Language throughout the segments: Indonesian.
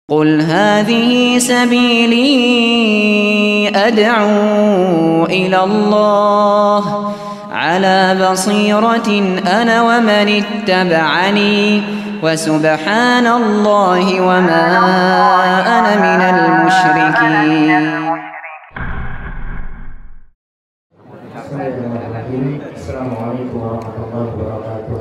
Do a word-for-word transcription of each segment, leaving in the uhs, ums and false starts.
قل هذه سبيلي أدعو إلى الله على بصيرة أنا ومن اتبعني وسبحان الله وما أنا من المشركين. Assalamualaikum warahmatullahi wabarakatuh.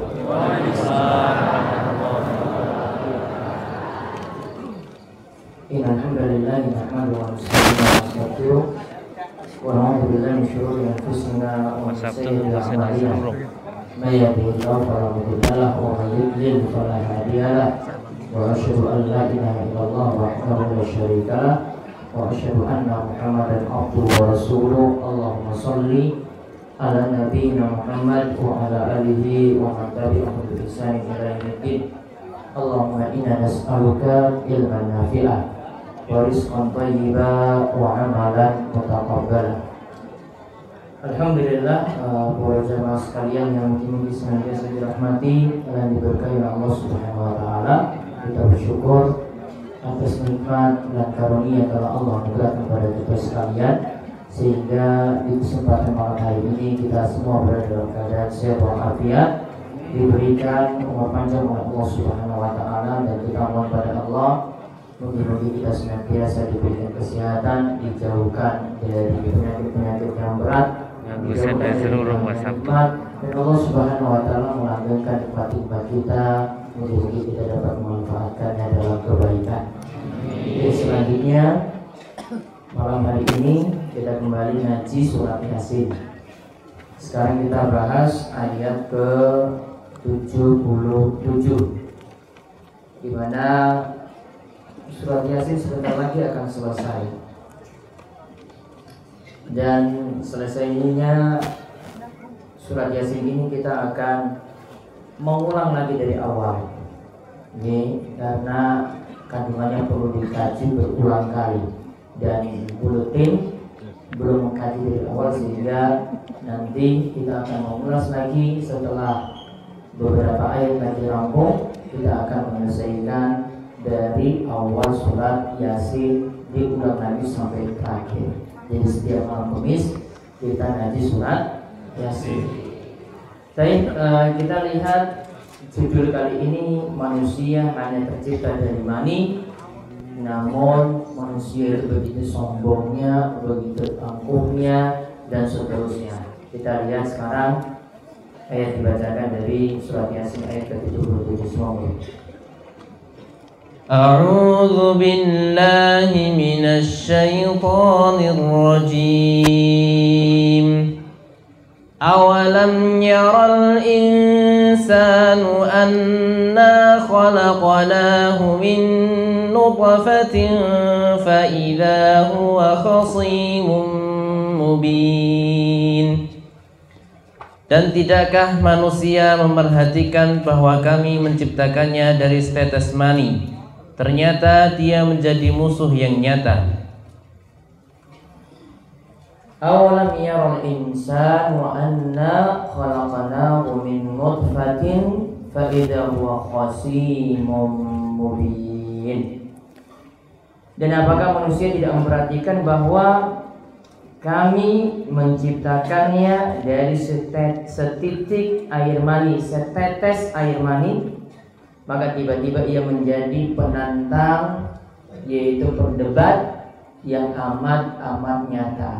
Innal hamdalillah nahmaduhu wa nasta'inuhu wa na'udzu billahi min shururi anfusina wa min sayyiati a'malina. May yahdihillahu fala mudilla lahu wa may yudlil fala hadiya lahu. Wa asyhadu an la ilaha illallah wahdahu la syarika lahu wa asyhadu anna Muhammadan abduhu wa rasuluhu. Allahumma shalli ala nabiyyina Muhammad wa ala alihi wa man tabi'ahum bi ihsan ila yaumil. Allahumma inna nas'aluka ilman nafi'an wa rizqan thayyiban wa amalan mutaqabbalan. Alhamdulillah, uh, para jamaah sekalian yang mungkin senantiasa dirahmati dan diberkahi Allah Subhanahu wa taala, kita bersyukur atas nikmat dan karunia telah Allah berikan kepada kita sekalian, sehingga di kesempatan malam hari ini kita semua berada dalam keadaan sehat walafiat, diberikan umur panjang oleh Allah Subhanahu wa taala, dan kita mohon pada Allah mudah-mudahan kita senantiasa diberikan kesehatan, dijauhkan dari penyakit-penyakit yang berat, dijauhkan dari seluruh nikmat, dan Allah Subhanahu wa taala melanggengkan nikmat-nikmat kita, mudah-mudahan kita dapat memanfaatkannya dalam kebaikan. Jadi selanjutnya malam hari ini kita kembali ngaji surat Yasin. Sekarang kita bahas ayat ke tujuh puluh tujuh, di mana surat Yasin sebentar lagi akan selesai. Dan selesainya surat Yasin ini kita akan mengulang lagi dari awal. Ini karena kandungannya perlu dikaji berulang kali, dan buletin belum mengkaji dari awal, sehingga nanti kita akan mengulas lagi setelah beberapa ayat lagi rampung. Kita akan menyelesaikan dari awal surat Yasin, diulang lagi sampai terakhir. Jadi setiap malam Kamis kita ngaji surat Yasin. Baik, uh, kita lihat judul kali ini, manusia hanya tercipta dari mani. Namun manusia itu begitu sombongnya, begitu angkuhnya, dan seterusnya. Kita lihat sekarang ayat dibacakan dari surat Yasin ayat ke tujuh puluh tujuh. Semoga A'udzu billahi minasy syaithanir rajim. Awalam yaral insanu anna khalaqnahu min nutfatin fa idza huwa khasimun mubin. Dan tidakkah manusia memperhatikan bahwa kami menciptakannya dari setetes mani, ternyata dia menjadi musuh yang nyata. Awalam yaral insanu anna khalaqnahu min nutfatin fa idza huwa khasimun mubin. Dan apakah manusia tidak memperhatikan bahwa kami menciptakannya dari setet, setitik air mani, setetes air mani, maka tiba-tiba ia menjadi penantang, yaitu berdebat yang amat-amat nyata.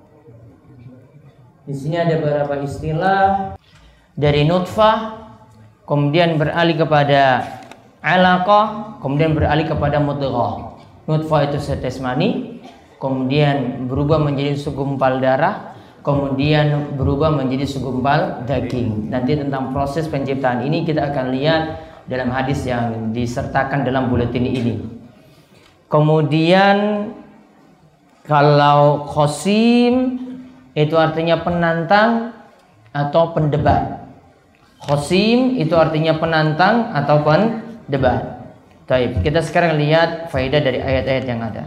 Di sini ada beberapa istilah, dari nutfah, kemudian beralih kepada alaqah, kemudian beralih kepada mudghah. Nutfah itu setetes mani, kemudian berubah menjadi segumpal darah, kemudian berubah menjadi segumpal daging. Nanti tentang proses penciptaan ini kita akan lihat dalam hadis yang disertakan dalam buletin ini. Kemudian kalau khosim itu artinya penantang atau pendebat. Khosim itu artinya penantang atau pendebat. Baik, kita sekarang lihat faedah dari ayat-ayat yang ada.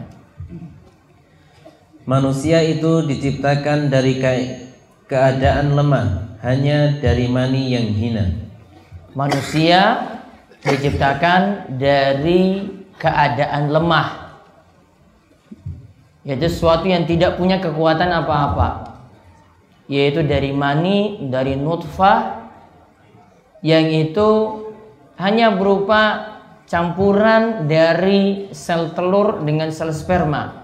Manusia itu diciptakan dari ke- keadaan lemah, hanya dari mani yang hina. Manusia diciptakan dari keadaan lemah, yaitu sesuatu yang tidak punya kekuatan apa-apa, yaitu dari mani, dari nutfah, yang itu hanya berupa campuran dari sel telur dengan sel sperma.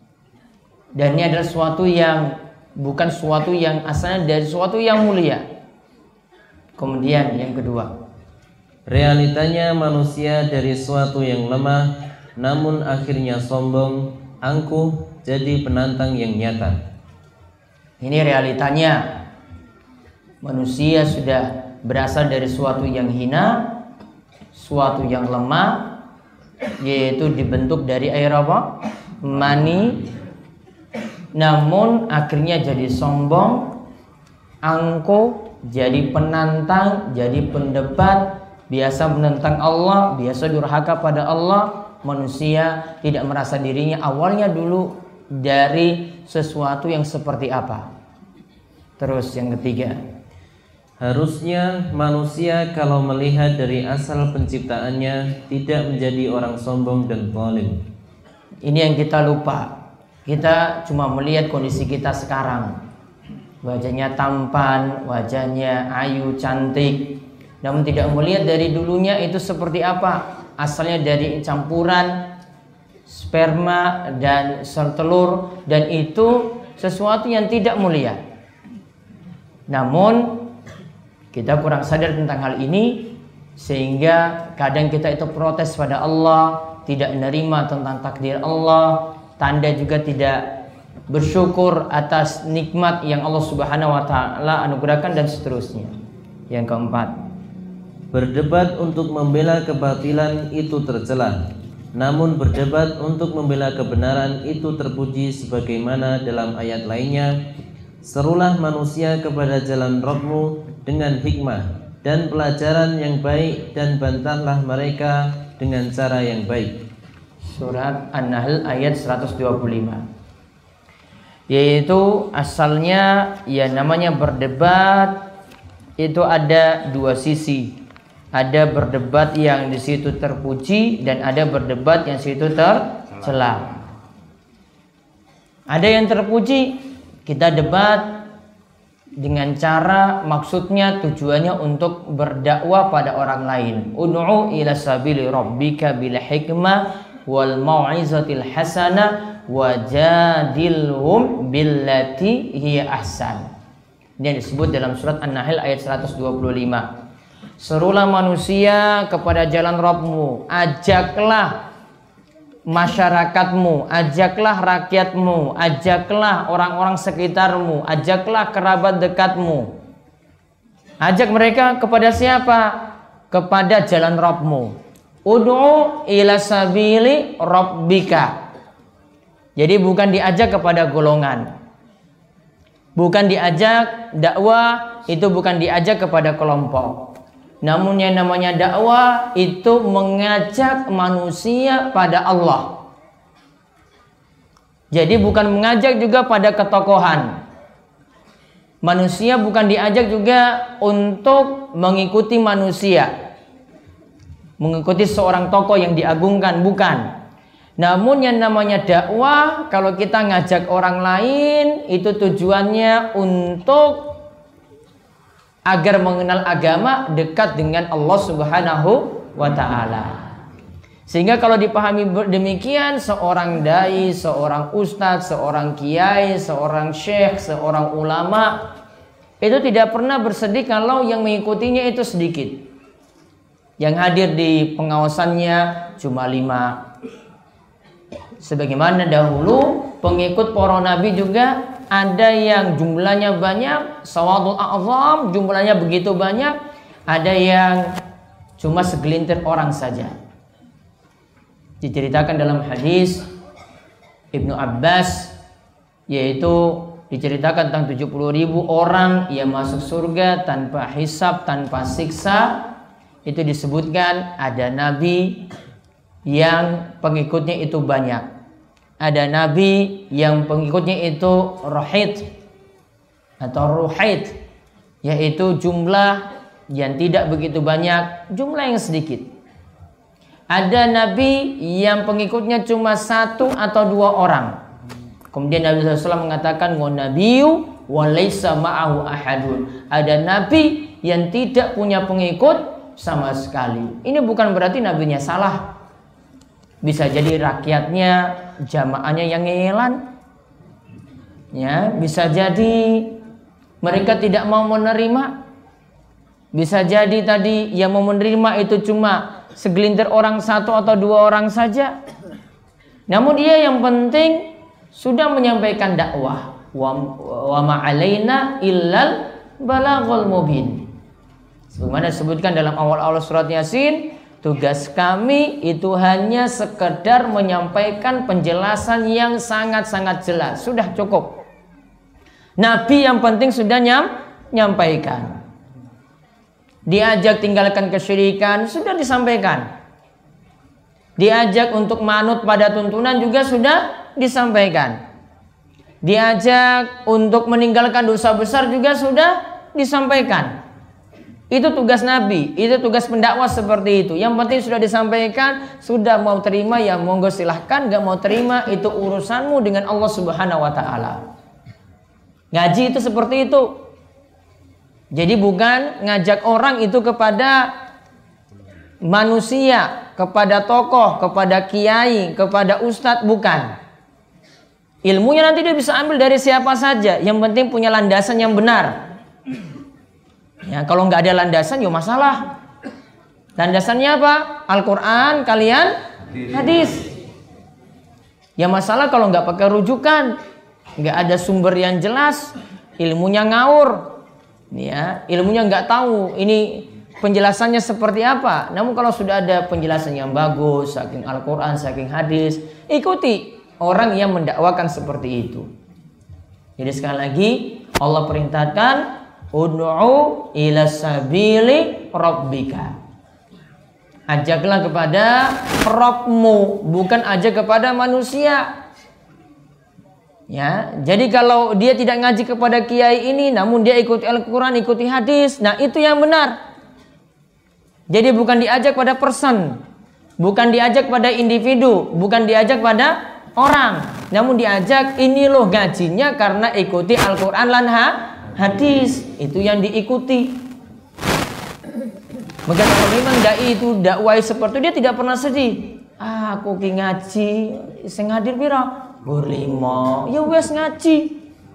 Dan ini adalah sesuatu yang bukan sesuatu yang asalnya dari sesuatu yang mulia. Kemudian yang kedua, realitanya manusia dari sesuatu yang lemah, namun akhirnya sombong, angkuh, jadi penantang yang nyata. Ini realitanya. Manusia sudah berasal dari sesuatu yang hina, suatu yang lemah, yaitu dibentuk dari air apa? Mani. Namun akhirnya jadi sombong, angkuh, jadi penantang, jadi pendebat, biasa menentang Allah, biasa durhaka pada Allah. Manusia tidak merasa dirinya awalnya dulu dari sesuatu yang seperti apa. Terus yang ketiga, harusnya manusia kalau melihat dari asal penciptaannya tidak menjadi orang sombong dan zalim. Ini yang kita lupa. Kita cuma melihat kondisi kita sekarang. Wajahnya tampan, wajahnya ayu, cantik. Namun tidak melihat dari dulunya itu seperti apa. Asalnya dari campuran sperma dan sel telur, dan itu sesuatu yang tidak mulia. Namun kita kurang sadar tentang hal ini, sehingga kadang kita itu protes pada Allah, tidak menerima tentang takdir Allah, tanda juga tidak bersyukur atas nikmat yang Allah Subhanahu wa taala anugerahkan, dan seterusnya. Yang keempat, berdebat untuk membela kebatilan itu tercela, namun berdebat untuk membela kebenaran itu terpuji, sebagaimana dalam ayat lainnya, serulah manusia kepada jalan Rabbmu dengan hikmah dan pelajaran yang baik, dan bantahlah mereka dengan cara yang baik. Surat An-Nahl ayat seratus dua puluh lima. Yaitu asalnya ya namanya berdebat itu ada dua sisi. Ada berdebat yang di situ terpuji, dan ada berdebat yang di situ tercela. Ada yang terpuji, kita debat dengan cara maksudnya tujuannya untuk berdakwah pada orang lain. Ud'u ila sabili rabbika bil hikmah wal mau'izatil hasanah wajadilhum billati hiya ahsan. Ini yang disebut dalam surat An-Nahl ayat seratus dua puluh lima. Serulah manusia kepada jalan Rabbmu, ajaklah masyarakatmu, ajaklah rakyatmu, ajaklah orang-orang sekitarmu, ajaklah kerabat dekatmu. Ajak mereka kepada siapa? Kepada jalan Rabbmu. Ud'u ila sabili rabbika. Jadi bukan diajak kepada golongan, bukan diajak dakwah, itu bukan diajak kepada kelompok. Namun yang namanya dakwah itu mengajak manusia pada Allah. Jadi bukan mengajak juga pada ketokohan. Manusia bukan diajak juga untuk mengikuti manusia, mengikuti seorang tokoh yang diagungkan, bukan. Namun yang namanya dakwah, kalau kita ngajak orang lain, itu tujuannya untuk agar mengenal agama, dekat dengan Allah Subhanahu wa ta'ala. Sehingga kalau dipahami demikian, seorang dai, seorang ustadz, seorang kiai, seorang syekh, seorang ulama, itu tidak pernah bersedih kalau yang mengikutinya itu sedikit. Yang hadir di pengawasannya cuma lima. Sebagaimana dahulu pengikut para nabi juga ada yang jumlahnya banyak, sawadul a'zam, jumlahnya begitu banyak. Ada yang cuma segelintir orang saja. Diceritakan dalam hadis Ibnu Abbas, yaitu diceritakan tentang tujuh puluh ribu orang yang masuk surga tanpa hisab, tanpa siksa. Itu disebutkan ada nabi yang pengikutnya itu banyak. Ada nabi yang pengikutnya itu rohid atau ruhid, yaitu jumlah yang tidak begitu banyak, jumlah yang sedikit. Ada nabi yang pengikutnya cuma satu atau dua orang. Kemudian Nabi shallallahu alaihi wasallam mengatakan, wa nabiyyu wa laisa ma'ahu ahadun. Ada nabi yang tidak punya pengikut sama sekali. Ini bukan berarti nabinya salah. Bisa jadi rakyatnya, jamaahnya yang ngeyelan. Ya, bisa jadi mereka tidak mau menerima. Bisa jadi tadi yang mau menerima itu cuma segelintir orang, satu atau dua orang saja. Namun dia yang penting sudah menyampaikan dakwah. Wa, wa ma'alaina illal balaghul mubin. Sebagaimana disebutkan dalam awal-awal surat Yasin, tugas kami itu hanya sekedar menyampaikan penjelasan yang sangat-sangat jelas. Sudah cukup. Nabi yang penting sudah nyam, nyampaikan. Diajak tinggalkan kesyirikan, sudah disampaikan. Diajak untuk manut pada tuntunan juga sudah disampaikan. Diajak untuk meninggalkan dosa besar juga sudah disampaikan. Itu tugas Nabi, itu tugas pendakwah seperti itu. Yang penting sudah disampaikan, sudah mau terima ya monggo silahkan, gak mau terima itu urusanmu dengan Allah Subhanahu wa Ta'ala. Ngaji itu seperti itu. Jadi bukan ngajak orang itu kepada manusia, kepada tokoh, kepada kiai, kepada ustadz, bukan. Ilmunya nanti dia bisa ambil dari siapa saja. Yang penting punya landasan yang benar. Ya, kalau nggak ada landasan, ya masalah. Landasannya apa? Al-Quran, kalian hadis. Ya masalah kalau nggak pakai rujukan, nggak ada sumber yang jelas, ilmunya ngawur. Ya, ilmunya nggak tahu ini penjelasannya seperti apa. Namun kalau sudah ada penjelasan yang bagus, saking Al-Quran, saking hadis, ikuti orang yang mendakwakan seperti itu. Jadi sekali lagi Allah perintahkan, ud'u ila sabili rabbika. Ajaklah kepada Rabbmu, bukan ajak kepada manusia. Ya, jadi kalau dia tidak ngaji kepada kiai ini, namun dia ikuti Al-Quran, ikuti hadis, nah itu yang benar. Jadi bukan diajak pada person, bukan diajak pada individu, bukan diajak pada orang, namun diajak ini loh ngajinya karena ikuti Al-Quran dan hadis, itu yang diikuti. Maka kalau memang dai itu dakwah seperti itu, dia tidak pernah sedih. Ah, aku ki ngaji, sing hadir pira? Gur lima, ya wes ngaji.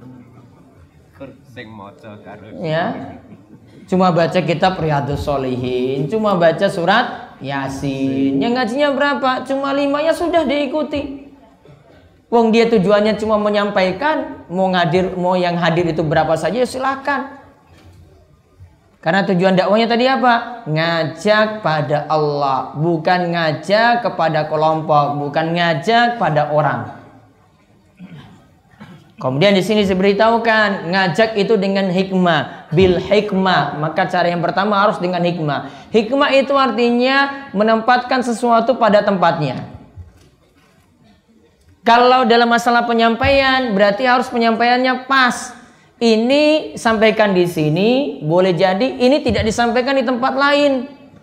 Ya, cuma baca kitab Riyadhus Shalihin, cuma baca surat Yasin. Yang ngajinya berapa? Cuma lima, ya sudah diikuti. Wong dia tujuannya cuma menyampaikan, mau ngadir, mau yang hadir itu berapa saja, ya silakan. Karena tujuan dakwahnya tadi apa? Ngajak pada Allah, bukan ngajak kepada kelompok, bukan ngajak pada orang. Kemudian di sini diberitahukan ngajak itu dengan hikmah, bil hikmah. Maka cara yang pertama harus dengan hikmah. Hikmah itu artinya menempatkan sesuatu pada tempatnya. Kalau dalam masalah penyampaian berarti harus penyampaiannya pas. Ini sampaikan di sini, boleh jadi ini tidak disampaikan di tempat lain.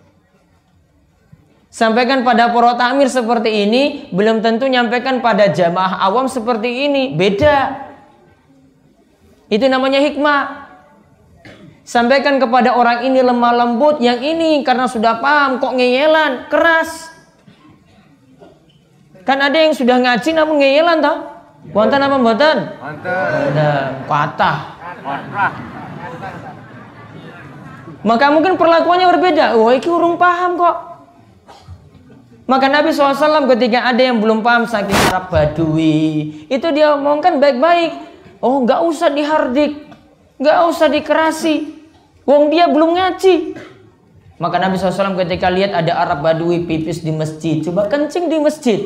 Sampaikan pada para takmir seperti ini, belum tentu nyampaikan pada jamaah awam seperti ini, beda. Itu namanya hikmah. Sampaikan kepada orang ini lemah lembut, yang ini karena sudah paham kok ngeyelan, keras. Kan ada yang sudah ngaji namun ngeyelan toh? Wonten apa mboten? Wonten. Patah. Maka mungkin perlakuannya berbeda. Oh, iki urung paham kok. Maka Nabi shallallahu alaihi wasallam ketika ada yang belum paham saking Arab Badui, itu dia omongkan baik-baik. Oh, nggak usah dihardik, nggak usah dikerasi. Wong dia belum ngaji. Maka Nabi shallallahu alaihi wasallam ketika lihat ada Arab Badui pipis di masjid, coba kencing di masjid.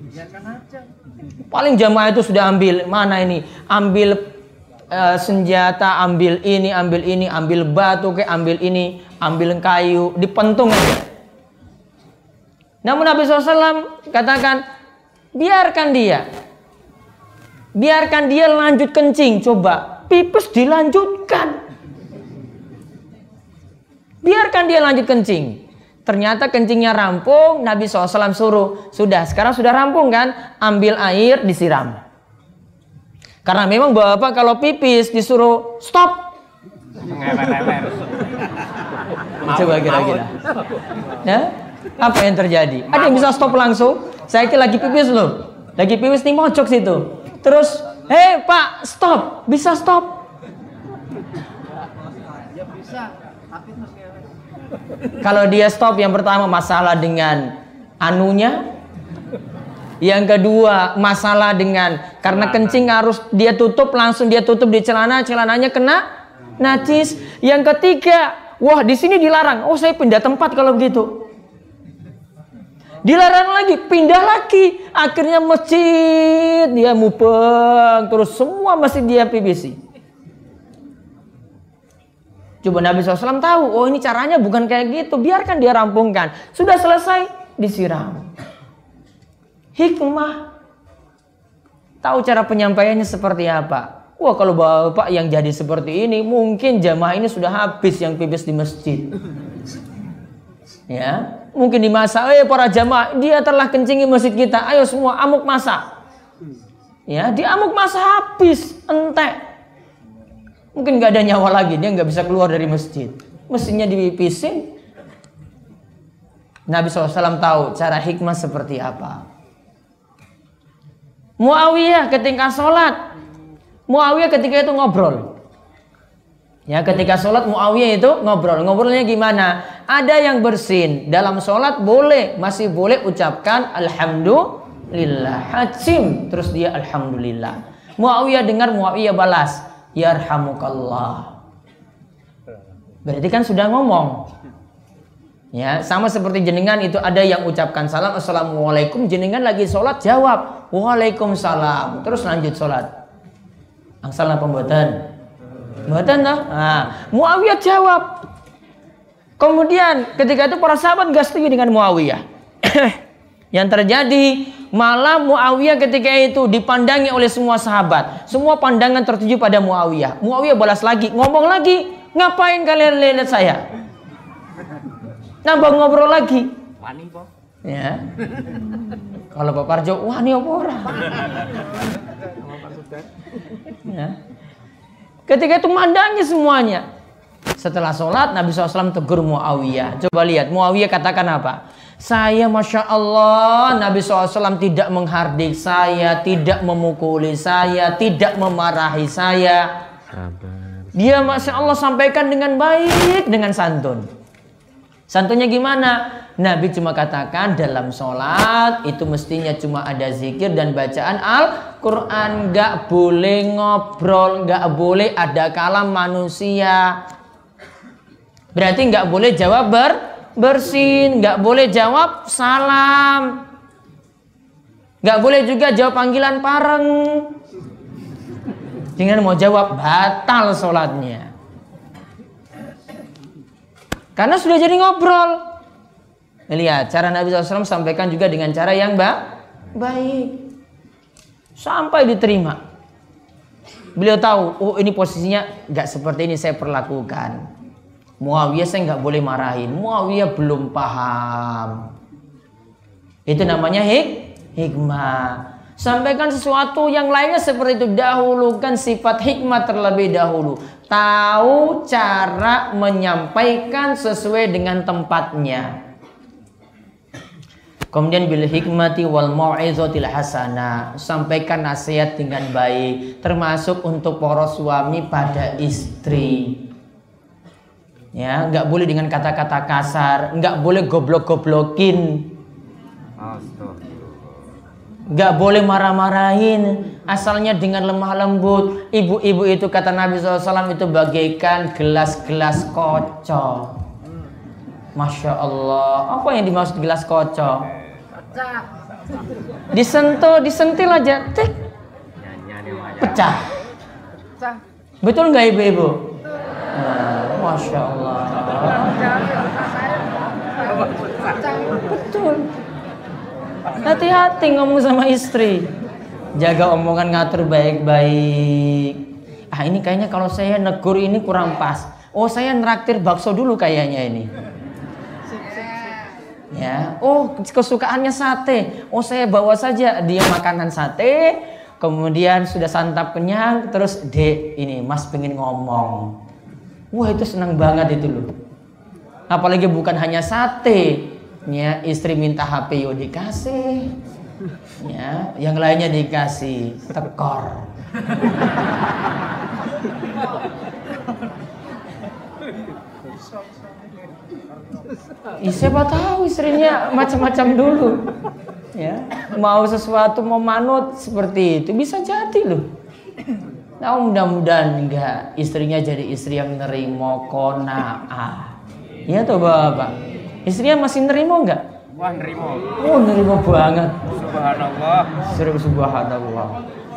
Paling jamaah itu sudah ambil mana ini, ambil uh, senjata, ambil ini, ambil ini, ambil batu, kayak ambil ini, ambil kayu, dipentung aja. Namun Nabi shallallahu alaihi wasallam katakan, biarkan dia, biarkan dia lanjut kencing, coba pipis dilanjutkan, biarkan dia lanjut kencing. Ternyata kencingnya rampung, Nabi shallallahu alaihi wasallam suruh, sudah, sekarang sudah rampung kan, ambil air disiram. Karena memang bapak kalau pipis disuruh stop. Coba kira-kira. Ya? Apa yang terjadi? Ada yang bisa stop langsung? Saya kira lagi pipis loh, lagi pipis nih mojok situ. Terus, hei pak, stop, bisa stop? Ya bisa, tapi kalau dia stop, yang pertama masalah dengan anunya, yang kedua masalah dengan karena kencing harus dia tutup, langsung dia tutup di celana, celananya kena najis. Yang ketiga, wah di sini dilarang, oh saya pindah tempat kalau begitu. Dilarang lagi, pindah lagi, akhirnya masjid dia mubeng, terus semua masjid dia pipisi. Coba Nabi shallallahu alaihi wasallam tahu, oh ini caranya bukan kayak gitu, biarkan dia rampungkan. Sudah selesai, disiram. Hikmah. Tahu cara penyampaiannya seperti apa? Wah kalau bapak yang jadi seperti ini, mungkin jamaah ini sudah habis yang pipis di masjid. Ya, mungkin di masa, eh para jamaah, dia telah kencingi masjid kita, ayo semua amuk masa. Ya, di amuk masa habis, entek. Mungkin nggak ada nyawa lagi, dia nggak bisa keluar dari masjid. Mestinya dipipisin. Nabi shallallahu alaihi wasallam tahu cara hikmah seperti apa. Muawiyah ketika sholat, Muawiyah ketika itu ngobrol. Ya, ketika sholat Muawiyah itu ngobrol. Ngobrolnya gimana? Ada yang bersin dalam sholat boleh, masih boleh ucapkan alhamdulillah. Hajim, terus dia alhamdulillah. Muawiyah dengar, Muawiyah balas, yarhamukallah. Berarti kan sudah ngomong. Ya, sama seperti jenengan itu ada yang ucapkan salam assalamualaikum, jenengan lagi sholat jawab waalaikumsalam, terus lanjut sholat. Angsal napa mboten? Mboten dah. Nah, Muawiyah jawab. Kemudian ketika itu para sahabat gak setuju dengan Muawiyah. Yang terjadi malah Muawiyah ketika itu dipandangi oleh semua sahabat. Semua pandangan tertuju pada Muawiyah. Muawiyah balas lagi, ngomong lagi, ngapain kalian lihat saya? Nambah ngobrol lagi. wani po. Ya. Kalau Pak Parjo, wani apa ora? Ya. Ketika itu mandangi semuanya. Setelah sholat Nabi shallallahu alaihi wasallam tegur Muawiyah. Coba lihat Muawiyah katakan apa? Saya Masya Allah, Nabi shallallahu alaihi wasallam tidak menghardik saya, tidak memukuli saya, tidak memarahi saya. Dia Masya Allah sampaikan dengan baik, dengan santun. Santunnya gimana? Nabi cuma katakan dalam sholat itu mestinya cuma ada zikir dan bacaan Al-Quran. Gak boleh ngobrol, gak boleh ada kalam manusia. Berarti gak boleh jawab ber bersin, gak boleh jawab salam, gak boleh juga jawab panggilan pareng. Jangan mau jawab, batal sholatnya. Karena sudah jadi ngobrol. Lihat, cara Nabi shallallahu alaihi wasallam sampaikan juga dengan cara yang ba baik. Sampai diterima. Beliau tahu, oh ini posisinya gak seperti ini saya perlakukan. Muawiyah saya gak boleh marahin. Muawiyah belum paham. Itu namanya hik hikmah. Sampaikan sesuatu yang lainnya seperti itu. Dahulukan sifat hikmah terlebih dahulu. Tahu cara menyampaikan sesuai dengan tempatnya. Kemudian bil hikmati wal mau'izatil hasanah. Sampaikan nasihat dengan baik. Termasuk untuk para suami pada istri. Ya, nggak boleh dengan kata-kata kasar. Nggak boleh goblok-goblokin. Gak boleh marah-marahin, asalnya dengan lemah lembut. Ibu-ibu itu kata Nabi shallallahu alaihi wasallam itu bagaikan gelas-gelas kocok. Masya Allah. Apa yang dimaksud gelas kocok? Disentuh, disentil aja, tik, pecah. Betul nggak ibu-ibu? Nah, Masya Allah. Betul. Hati-hati ngomong sama istri. Jaga omongan, ngatur baik-baik. Ah ini kayaknya kalau saya negur ini kurang pas. Oh saya neraktir bakso dulu kayaknya ini. Ya, oh kesukaannya sate. Oh saya bawa saja dia makanan sate. Kemudian sudah santap kenyang, terus Dek ini Mas pengen ngomong. Wah itu senang banget itu loh. Apalagi bukan hanya sate. Ya, istri minta H P yo dikasih. Ya, yang lainnya dikasih tekor. Ya, siapa tahu istrinya macam-macam dulu. Ya, mau sesuatu mau manut seperti itu bisa jadi loh. Nah, mudah-mudahan enggak istrinya jadi istri yang nerimo kona'ah. Iya toh Bapak. Istrinya masih nerimo enggak? Wah, nerimo. Oh, nerimo banget. Subhanallah. Serius subhanallah.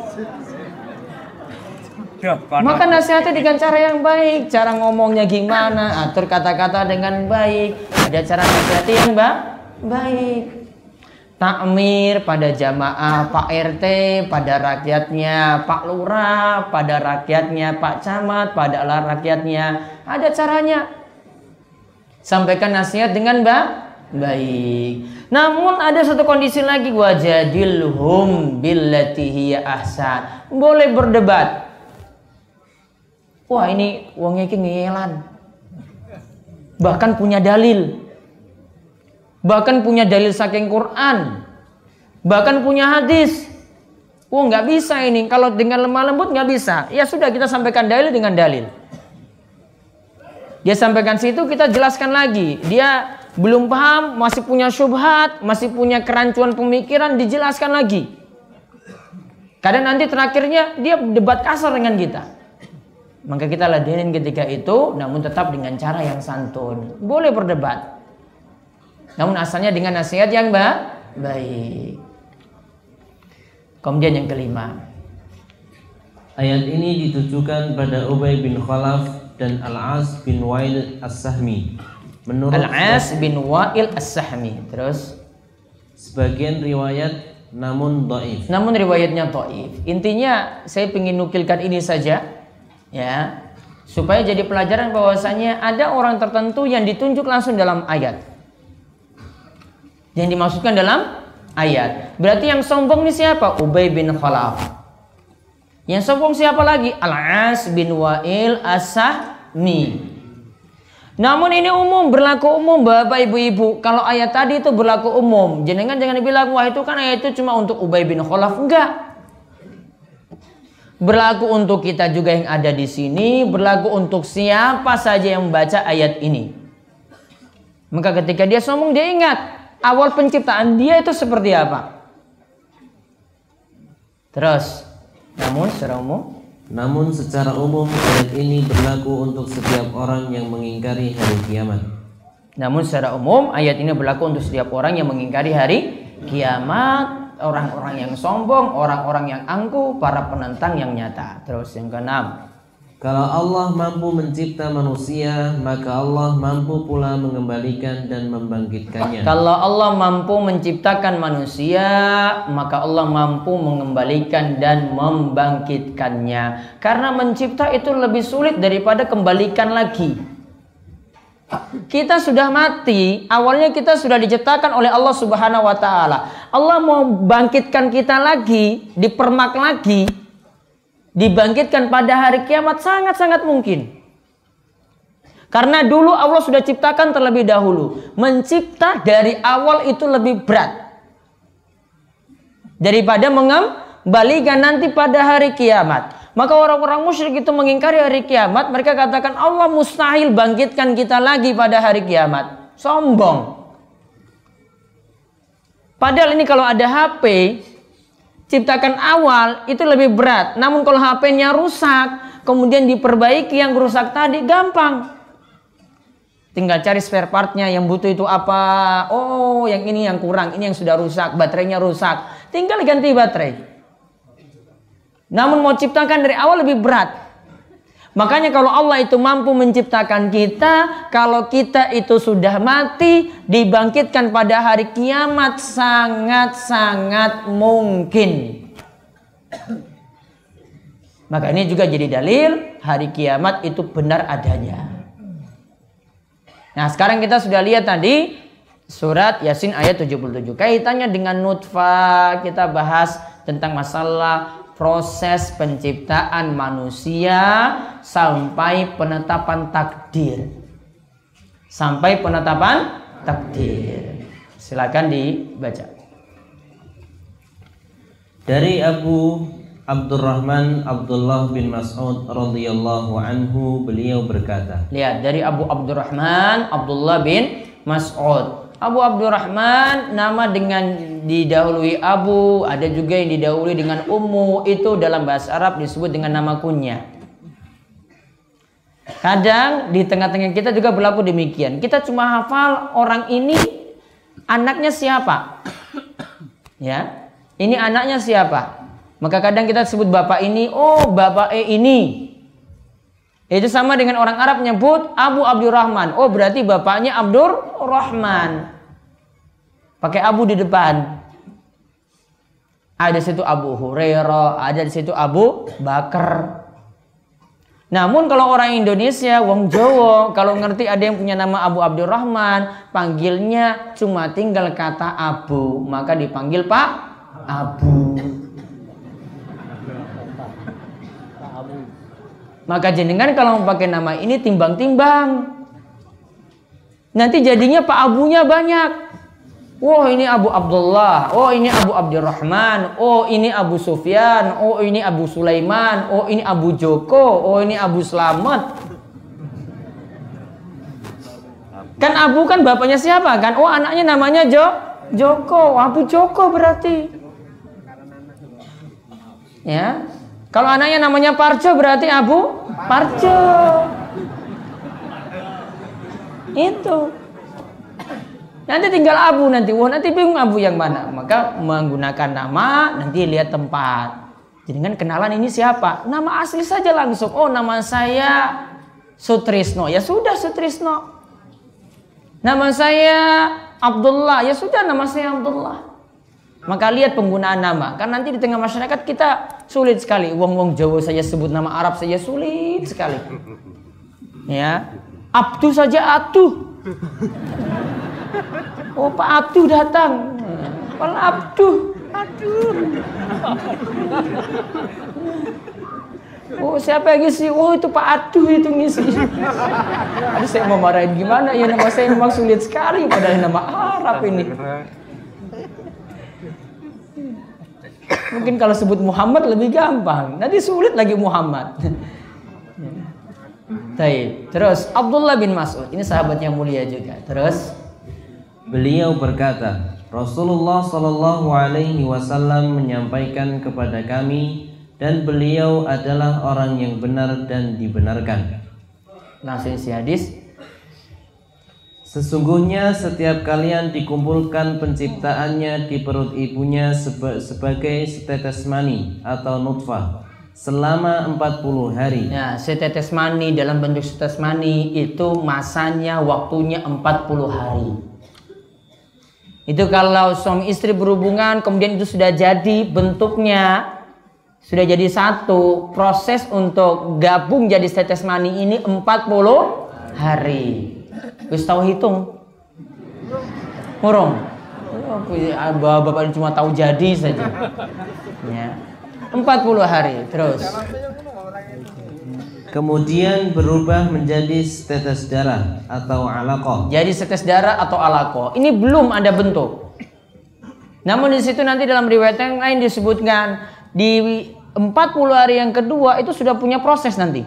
Maka nasihatnya dengan cara yang baik. Cara ngomongnya gimana, atur kata-kata dengan baik. Ada cara nasihati yang ba baik. Takmir pada jamaah, Pak R T pada rakyatnya, Pak Lurah pada rakyatnya, Pak Camat pada rakyatnya. Ada caranya. Sampaikan nasihat dengan ba baik. Namun ada satu kondisi lagi, wajadilhum billati hiya ahsan. Boleh berdebat. Wah ini wong iki ngeyelan. Bahkan punya dalil. Bahkan punya dalil saking Quran. Bahkan punya hadis. Oh nggak bisa ini. Kalau dengan lemah lembut nggak bisa. Ya sudah kita sampaikan dalil dengan dalil. Dia sampaikan situ kita jelaskan lagi. Dia belum paham, masih punya syubhat, masih punya kerancuan pemikiran, dijelaskan lagi. Kadang nanti terakhirnya dia debat kasar dengan kita. Maka kita ladenin ketika itu, namun tetap dengan cara yang santun. Boleh berdebat, namun asalnya dengan nasihat yang ba baik. Kemudian yang kelima, ayat ini ditujukan pada Ubay bin Khalaf dan Al-As bin Wa'il As-Sahmi. Menurut Al-As bin Wa'il As-Sahmi. Terus sebagian riwayat namun dhaif. Namun riwayatnya dhaif. Intinya saya ingin nukilkan ini saja. Ya, supaya jadi pelajaran bahwasanya ada orang tertentu yang ditunjuk langsung dalam ayat. Yang dimaksudkan dalam ayat. Berarti yang sombong ini siapa? Ubay bin Khalaf. Yang sombong siapa lagi? Al-As bin Wa'il As-Sahmi. Namun ini umum, berlaku umum Bapak Ibu-ibu. Kalau ayat tadi itu berlaku umum. Jangan jangan dibilang wah itu kan ayat itu cuma untuk Ubay bin Khalaf. Enggak. Berlaku untuk kita juga yang ada di sini, berlaku untuk siapa saja yang membaca ayat ini. Maka ketika dia sombong, dia ingat awal penciptaan dia itu seperti apa. Terus, namun secara umum, namun secara umum ayat ini berlaku untuk setiap orang yang mengingkari hari kiamat. Namun secara umum ayat ini berlaku untuk setiap orang yang mengingkari hari kiamat. Orang-orang yang sombong, orang-orang yang angkuh, para penentang yang nyata. Terus yang keenam, kalau Allah mampu mencipta manusia, maka Allah mampu pula mengembalikan dan membangkitkannya. Kalau Allah mampu menciptakan manusia, maka Allah mampu mengembalikan dan membangkitkannya. Karena mencipta itu lebih sulit daripada kembalikan lagi. Kita sudah mati, awalnya kita sudah diciptakan oleh Allah Subhanahu wa taala. Allah mau bangkitkan kita lagi, dipermak lagi, dibangkitkan pada hari kiamat sangat-sangat mungkin. Karena dulu Allah sudah ciptakan terlebih dahulu. Mencipta dari awal itu lebih berat daripada mengembalikan nanti pada hari kiamat. Maka orang-orang musyrik itu mengingkari hari kiamat. Mereka katakan Allah mustahil bangkitkan kita lagi pada hari kiamat. Sombong. Padahal ini kalau ada H P, ciptakan awal itu lebih berat. Namun kalau H P-nya rusak, kemudian diperbaiki yang rusak tadi, gampang. Tinggal cari spare partnya yang butuh itu apa. Oh yang ini yang kurang, ini yang sudah rusak, baterainya rusak. Tinggal ganti baterai. Namun mau ciptakan dari awal lebih berat. Makanya kalau Allah itu mampu menciptakan kita, kalau kita itu sudah mati, dibangkitkan pada hari kiamat sangat-sangat mungkin. Maka ini juga jadi dalil hari kiamat itu benar adanya. Nah sekarang kita sudah lihat tadi Surat Yasin ayat tujuh puluh tujuh. Kaitannya dengan nutfah, kita bahas tentang masalah proses penciptaan manusia sampai penetapan takdir. Sampai penetapan takdir. Silakan dibaca. Dari Abu Abdurrahman Abdullah bin Mas'ud radhiyallahu anhu, beliau berkata. Lihat, dari Abu Abdurrahman Abdullah bin Mas'ud. Abu Abdurrahman nama dengan didahului Abu, ada juga yang didahului dengan Ummu, itu dalam bahasa Arab disebut dengan nama kunyah. Kadang di tengah-tengah kita juga berlaku demikian. Kita cuma hafal orang ini anaknya siapa. Ya, ini anaknya siapa. Maka kadang kita sebut bapak ini, oh bapak E ini. Itu sama dengan orang Arab nyebut Abu Abdurrahman. Oh berarti bapaknya Abdurrahman. Pakai Abu di depan. Ada di situ Abu Hurairah, ada di situ Abu Bakar. Namun kalau orang Indonesia, wong Jawa, kalau ngerti ada yang punya nama Abu Abdurrahman, panggilnya cuma tinggal kata Abu, maka dipanggil Pak Abu. Maka jenengan kalau mau pakai nama ini timbang-timbang. Nanti jadinya Pak Abunya banyak. Wah, ini Abu Abdullah, oh ini Abu Abdurrahman, oh ini Abu Sufyan, oh ini Abu Sulaiman, oh ini Abu Joko, oh ini Abu Slamet. Kan Abu kan bapaknya siapa kan? Oh anaknya namanya Jo Joko, Abu Joko berarti. Ya. Kalau anaknya namanya Parjo berarti Abu Parjo. Itu. Nanti tinggal Abu nanti. Wah, nanti bingung Abu yang mana. Maka menggunakan nama, nanti lihat tempat. Jadi kan kenalan ini siapa? Nama asli saja langsung. Oh, nama saya Sutrisno. Ya sudah Sutrisno. Nama saya Abdullah. Ya sudah nama saya Abdullah. Maka lihat penggunaan nama. Kan nanti di tengah masyarakat kita sulit sekali. Wong-wong Jawa saya sebut nama Arab saja sulit sekali. Ya. Abdu saja Atuh. Oh Pak Abdu datang. Pak Abdu. Aduh. Oh siapa yang ngisi? Oh itu Pak Aduh itu ngisi. Aduh saya mau marahin gimana? Ya nama saya memang sulit sekali. Padahal nama Arab ini. Mungkin kalau sebut Muhammad lebih gampang. Nanti sulit lagi Muhammad. Baik. Terus Abdullah bin Mas'ud. Ini sahabat yang mulia juga. Terus beliau berkata, Rasulullah Shallallahu Alaihi Wasallam menyampaikan kepada kami, dan beliau adalah orang yang benar dan dibenarkan. Langsung isi hadis. Sesungguhnya setiap kalian dikumpulkan penciptaannya di perut ibunya seba sebagai setetes mani atau nutfah selama empat puluh hari. Ya, setetes mani dalam bentuk setetes mani itu masanya, waktunya empat puluh hari. Itu kalau suami istri berhubungan kemudian itu sudah jadi bentuknya, sudah jadi satu, proses untuk gabung jadi setetes mani ini empat puluh hari. Wis tahu hitung? Murung. Bapak cuma tahu jadi saja. Ya. empat puluh hari terus. Kemudian berubah menjadi setetes darah atau alaqah. Jadi setetes darah atau alaqah. Ini belum ada bentuk. Namun di situ nanti dalam riwayat yang lain disebutkan di empat puluh hari yang kedua itu sudah punya proses nanti.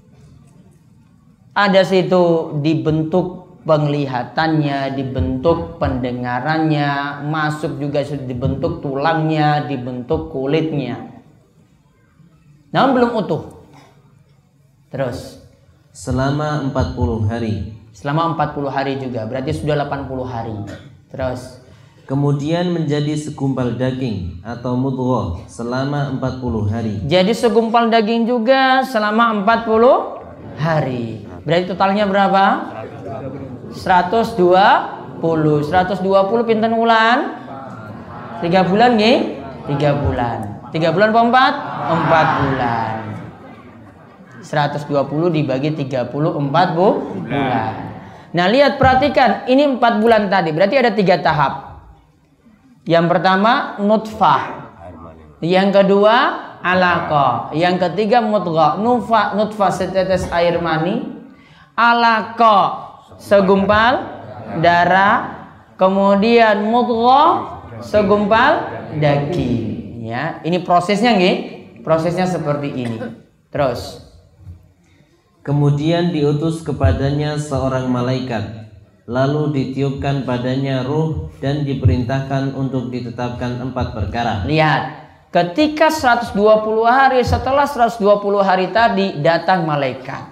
Ada situ dibentuk penglihatannya, dibentuk pendengarannya, masuk juga sudah dibentuk tulangnya, dibentuk kulitnya. Namun belum utuh. Terus selama empat puluh hari. Selama empat puluh hari juga, berarti sudah delapan puluh hari. Terus kemudian menjadi segumpal daging atau mudghah selama empat puluh hari. Jadi segumpal daging juga selama empat puluh hari. Berarti totalnya berapa? seratus dua puluh. seratus dua puluh pinten wulan? tiga bulan nggih? tiga bulan. tiga bulan apa empat? empat bulan. seratus dua puluh dibagi tiga puluh, empat bulan. Nah, lihat, perhatikan, ini empat bulan tadi, berarti ada tiga tahap. Yang pertama nutfah, yang kedua alaqah, yang ketiga mudghah. Nutfah, nutfah setetes air mani, alaqah segumpal darah, kemudian mudghah segumpal daging. Ya, ini prosesnya nggih. Prosesnya seperti ini. Terus kemudian diutus kepadanya seorang malaikat, lalu ditiupkan padanya ruh dan diperintahkan untuk ditetapkan empat perkara. Lihat, ketika seratus dua puluh hari, setelah seratus dua puluh hari tadi datang malaikat.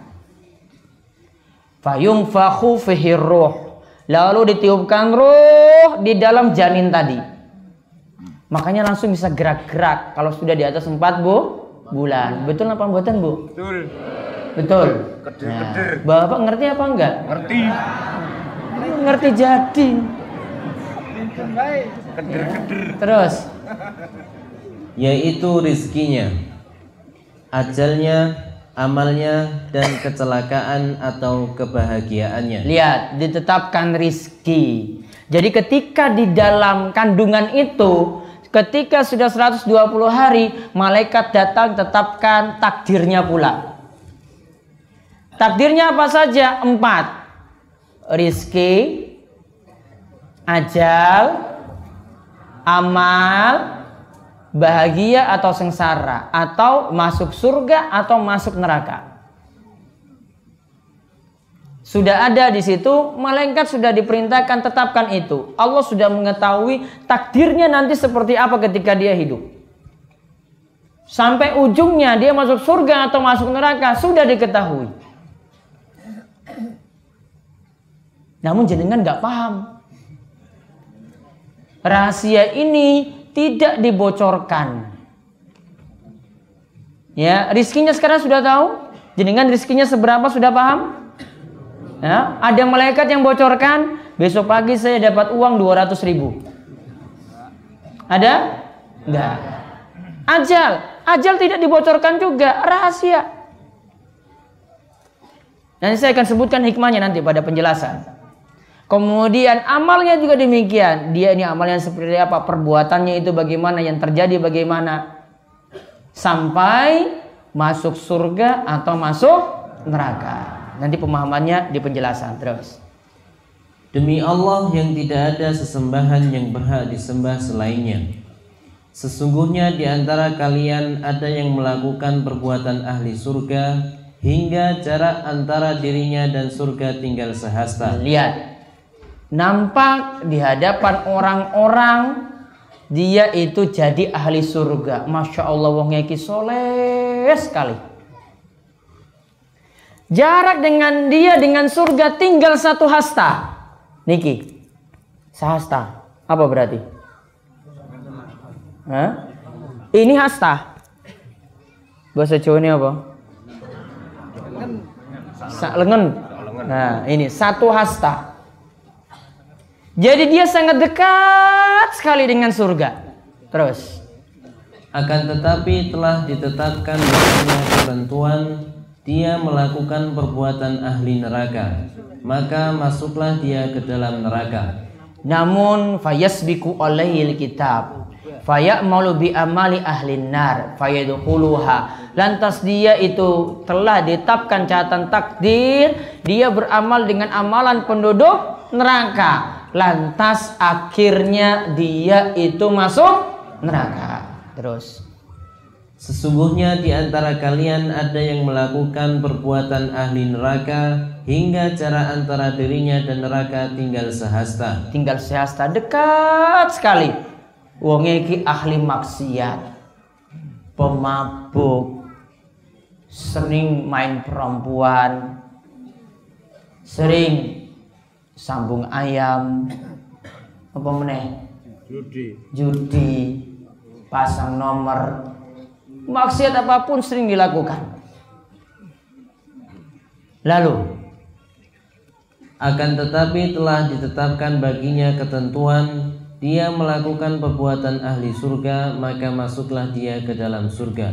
Fayunfakhu fihi ruh, lalu ditiupkan ruh di dalam janin tadi. Makanya langsung bisa gerak-gerak kalau sudah di atas empat bu bulan. Betul apa buatan, Bu? Betul. Betul. Keder-keder. Nah, Bapak ngerti apa enggak? Ngerti. Ngerti jadi. Keder-keder. Terus Yaitu rizkinya, ajalnya, amalnya, dan kecelakaan atau kebahagiaannya. lihat, ditetapkan rizki. Jadi ketika di dalam kandungan itu, ketika sudah seratus dua puluh hari, malaikat datang tetapkan takdirnya pula. Takdirnya apa saja? Empat. Rizki, ajal, amal, bahagia atau sengsara, atau masuk surga atau masuk neraka. Sudah ada di situ, malaikat sudah diperintahkan tetapkan itu. Allah sudah mengetahui takdirnya nanti seperti apa ketika dia hidup. Sampai ujungnya dia masuk surga atau masuk neraka sudah diketahui. Namun jenengan nggak paham. Rahasia ini tidak dibocorkan. Ya, rizkinya sekarang sudah tahu. Jenengan rizkinya seberapa sudah paham? Ya, ada malaikat yang bocorkan, besok pagi saya dapat uang dua ratus ribu. Ada? Enggak. Ajal, ajal tidak dibocorkan juga, rahasia. Nanti saya akan sebutkan hikmahnya nanti pada penjelasan. Kemudian amalnya juga demikian. Dia ini amalnya seperti apa, perbuatannya itu bagaimana, yang terjadi bagaimana, sampai masuk surga atau masuk neraka. Nanti pemahamannya di penjelasan. Terus, Demi Allah yang tidak ada sesembahan yang berhak disembah selainnya, sesungguhnya di antara kalian ada yang melakukan perbuatan ahli surga, hingga jarak antara dirinya dan surga tinggal sehasta. lihat, nampak di hadapan orang-orang dia itu jadi ahli surga. Masya Allah, wong iki soleh sekali. Jarak dengan dia dengan surga tinggal satu hasta. Niki, sahasta. Apa berarti? Hah? Ini hasta. Bahasa Jawa ini apa? Sa lengan. Nah, ini satu hasta. Jadi dia sangat dekat sekali dengan surga. Terus, Akan tetapi telah ditetapkan baginya ketentuan, dia melakukan perbuatan ahli neraka, maka masuklah dia ke dalam neraka. namun fayasbiku alaihil kitab fayamalu bi amali ahlin nar fayadkhuluha. Lantas dia itu telah ditetapkan catatan takdir, dia beramal dengan amalan penduduk neraka. Lantas akhirnya dia itu masuk neraka. Terus, Sesungguhnya di antara kalian ada yang melakukan perbuatan ahli neraka, hingga jarak antara dirinya dan neraka tinggal sehasta. tinggal sehasta, dekat sekali. Wong iki ahli maksiat, pemabuk, sering main perempuan, sering sambung ayam, apa meneh? Judi. Judi, pasang nomor, maksiat apapun sering dilakukan. Lalu, Akan tetapi telah ditetapkan baginya ketentuan, dia melakukan perbuatan ahli surga, maka masuklah dia ke dalam surga.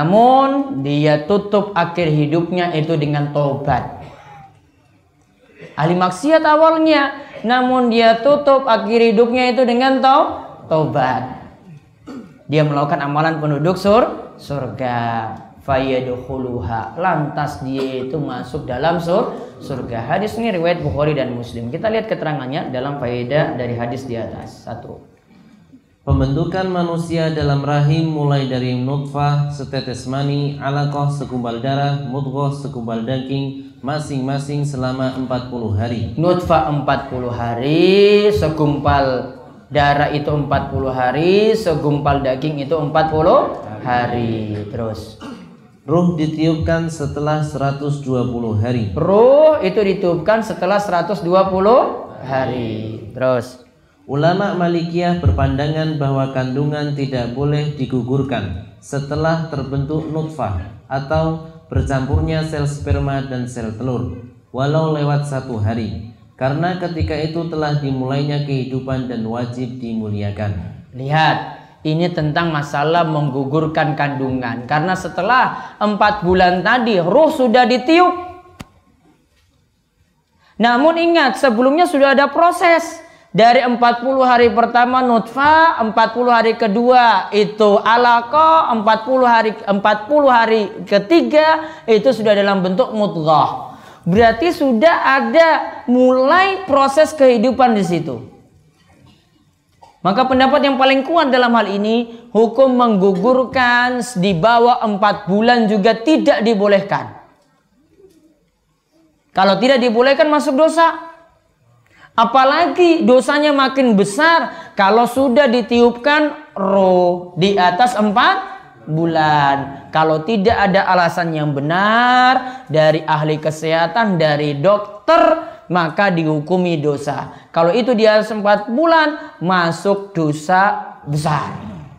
namun dia tutup akhir hidupnya itu dengan taubat. ahli maksiat awalnya, namun dia tutup akhir hidupnya itu dengan tau taubat. Dia melakukan amalan penduduk sur surga, fayadkhuluha, lantas dia itu masuk dalam sur surga. Hadis ini riwayat Bukhari dan Muslim. Kita lihat keterangannya dalam faedah dari hadis di atas. Satu, pembentukan manusia dalam rahim mulai dari nutfah, setetes mani, alaqah, segumpal darah, mudghah, segumpal daging, masing-masing selama empat puluh hari. Nutfah empat puluh hari, segumpal darah itu empat puluh hari, segumpal daging itu empat puluh hari. Terus ruh ditiupkan setelah seratus dua puluh hari. Ruh itu ditiupkan setelah seratus dua puluh hari. Terus ulama Malikiyah berpandangan bahwa kandungan tidak boleh digugurkan setelah terbentuk nutfah atau bercampurnya sel sperma dan sel telur, walau lewat satu hari, karena ketika itu telah dimulainya kehidupan dan wajib dimuliakan. Lihat, ini tentang masalah menggugurkan kandungan. Karena setelah empat bulan tadi ruh sudah ditiup. Namun ingat, sebelumnya sudah ada proses. Dari empat puluh hari pertama nutfah, empat puluh hari kedua itu alaqah, empat puluh hari empat puluh hari ketiga itu sudah dalam bentuk mudghah. Berarti sudah ada mulai proses kehidupan di situ. Maka pendapat yang paling kuat dalam hal ini, hukum menggugurkan di bawah empat bulan juga tidak dibolehkan. Kalau tidak dibolehkan masuk dosa. Apalagi dosanya makin besar kalau sudah ditiupkan roh di atas empat bulan. Kalau tidak ada alasan yang benar dari ahli kesehatan, dari dokter, maka dihukumi dosa. Kalau itu di atas empat bulan, masuk dosa besar.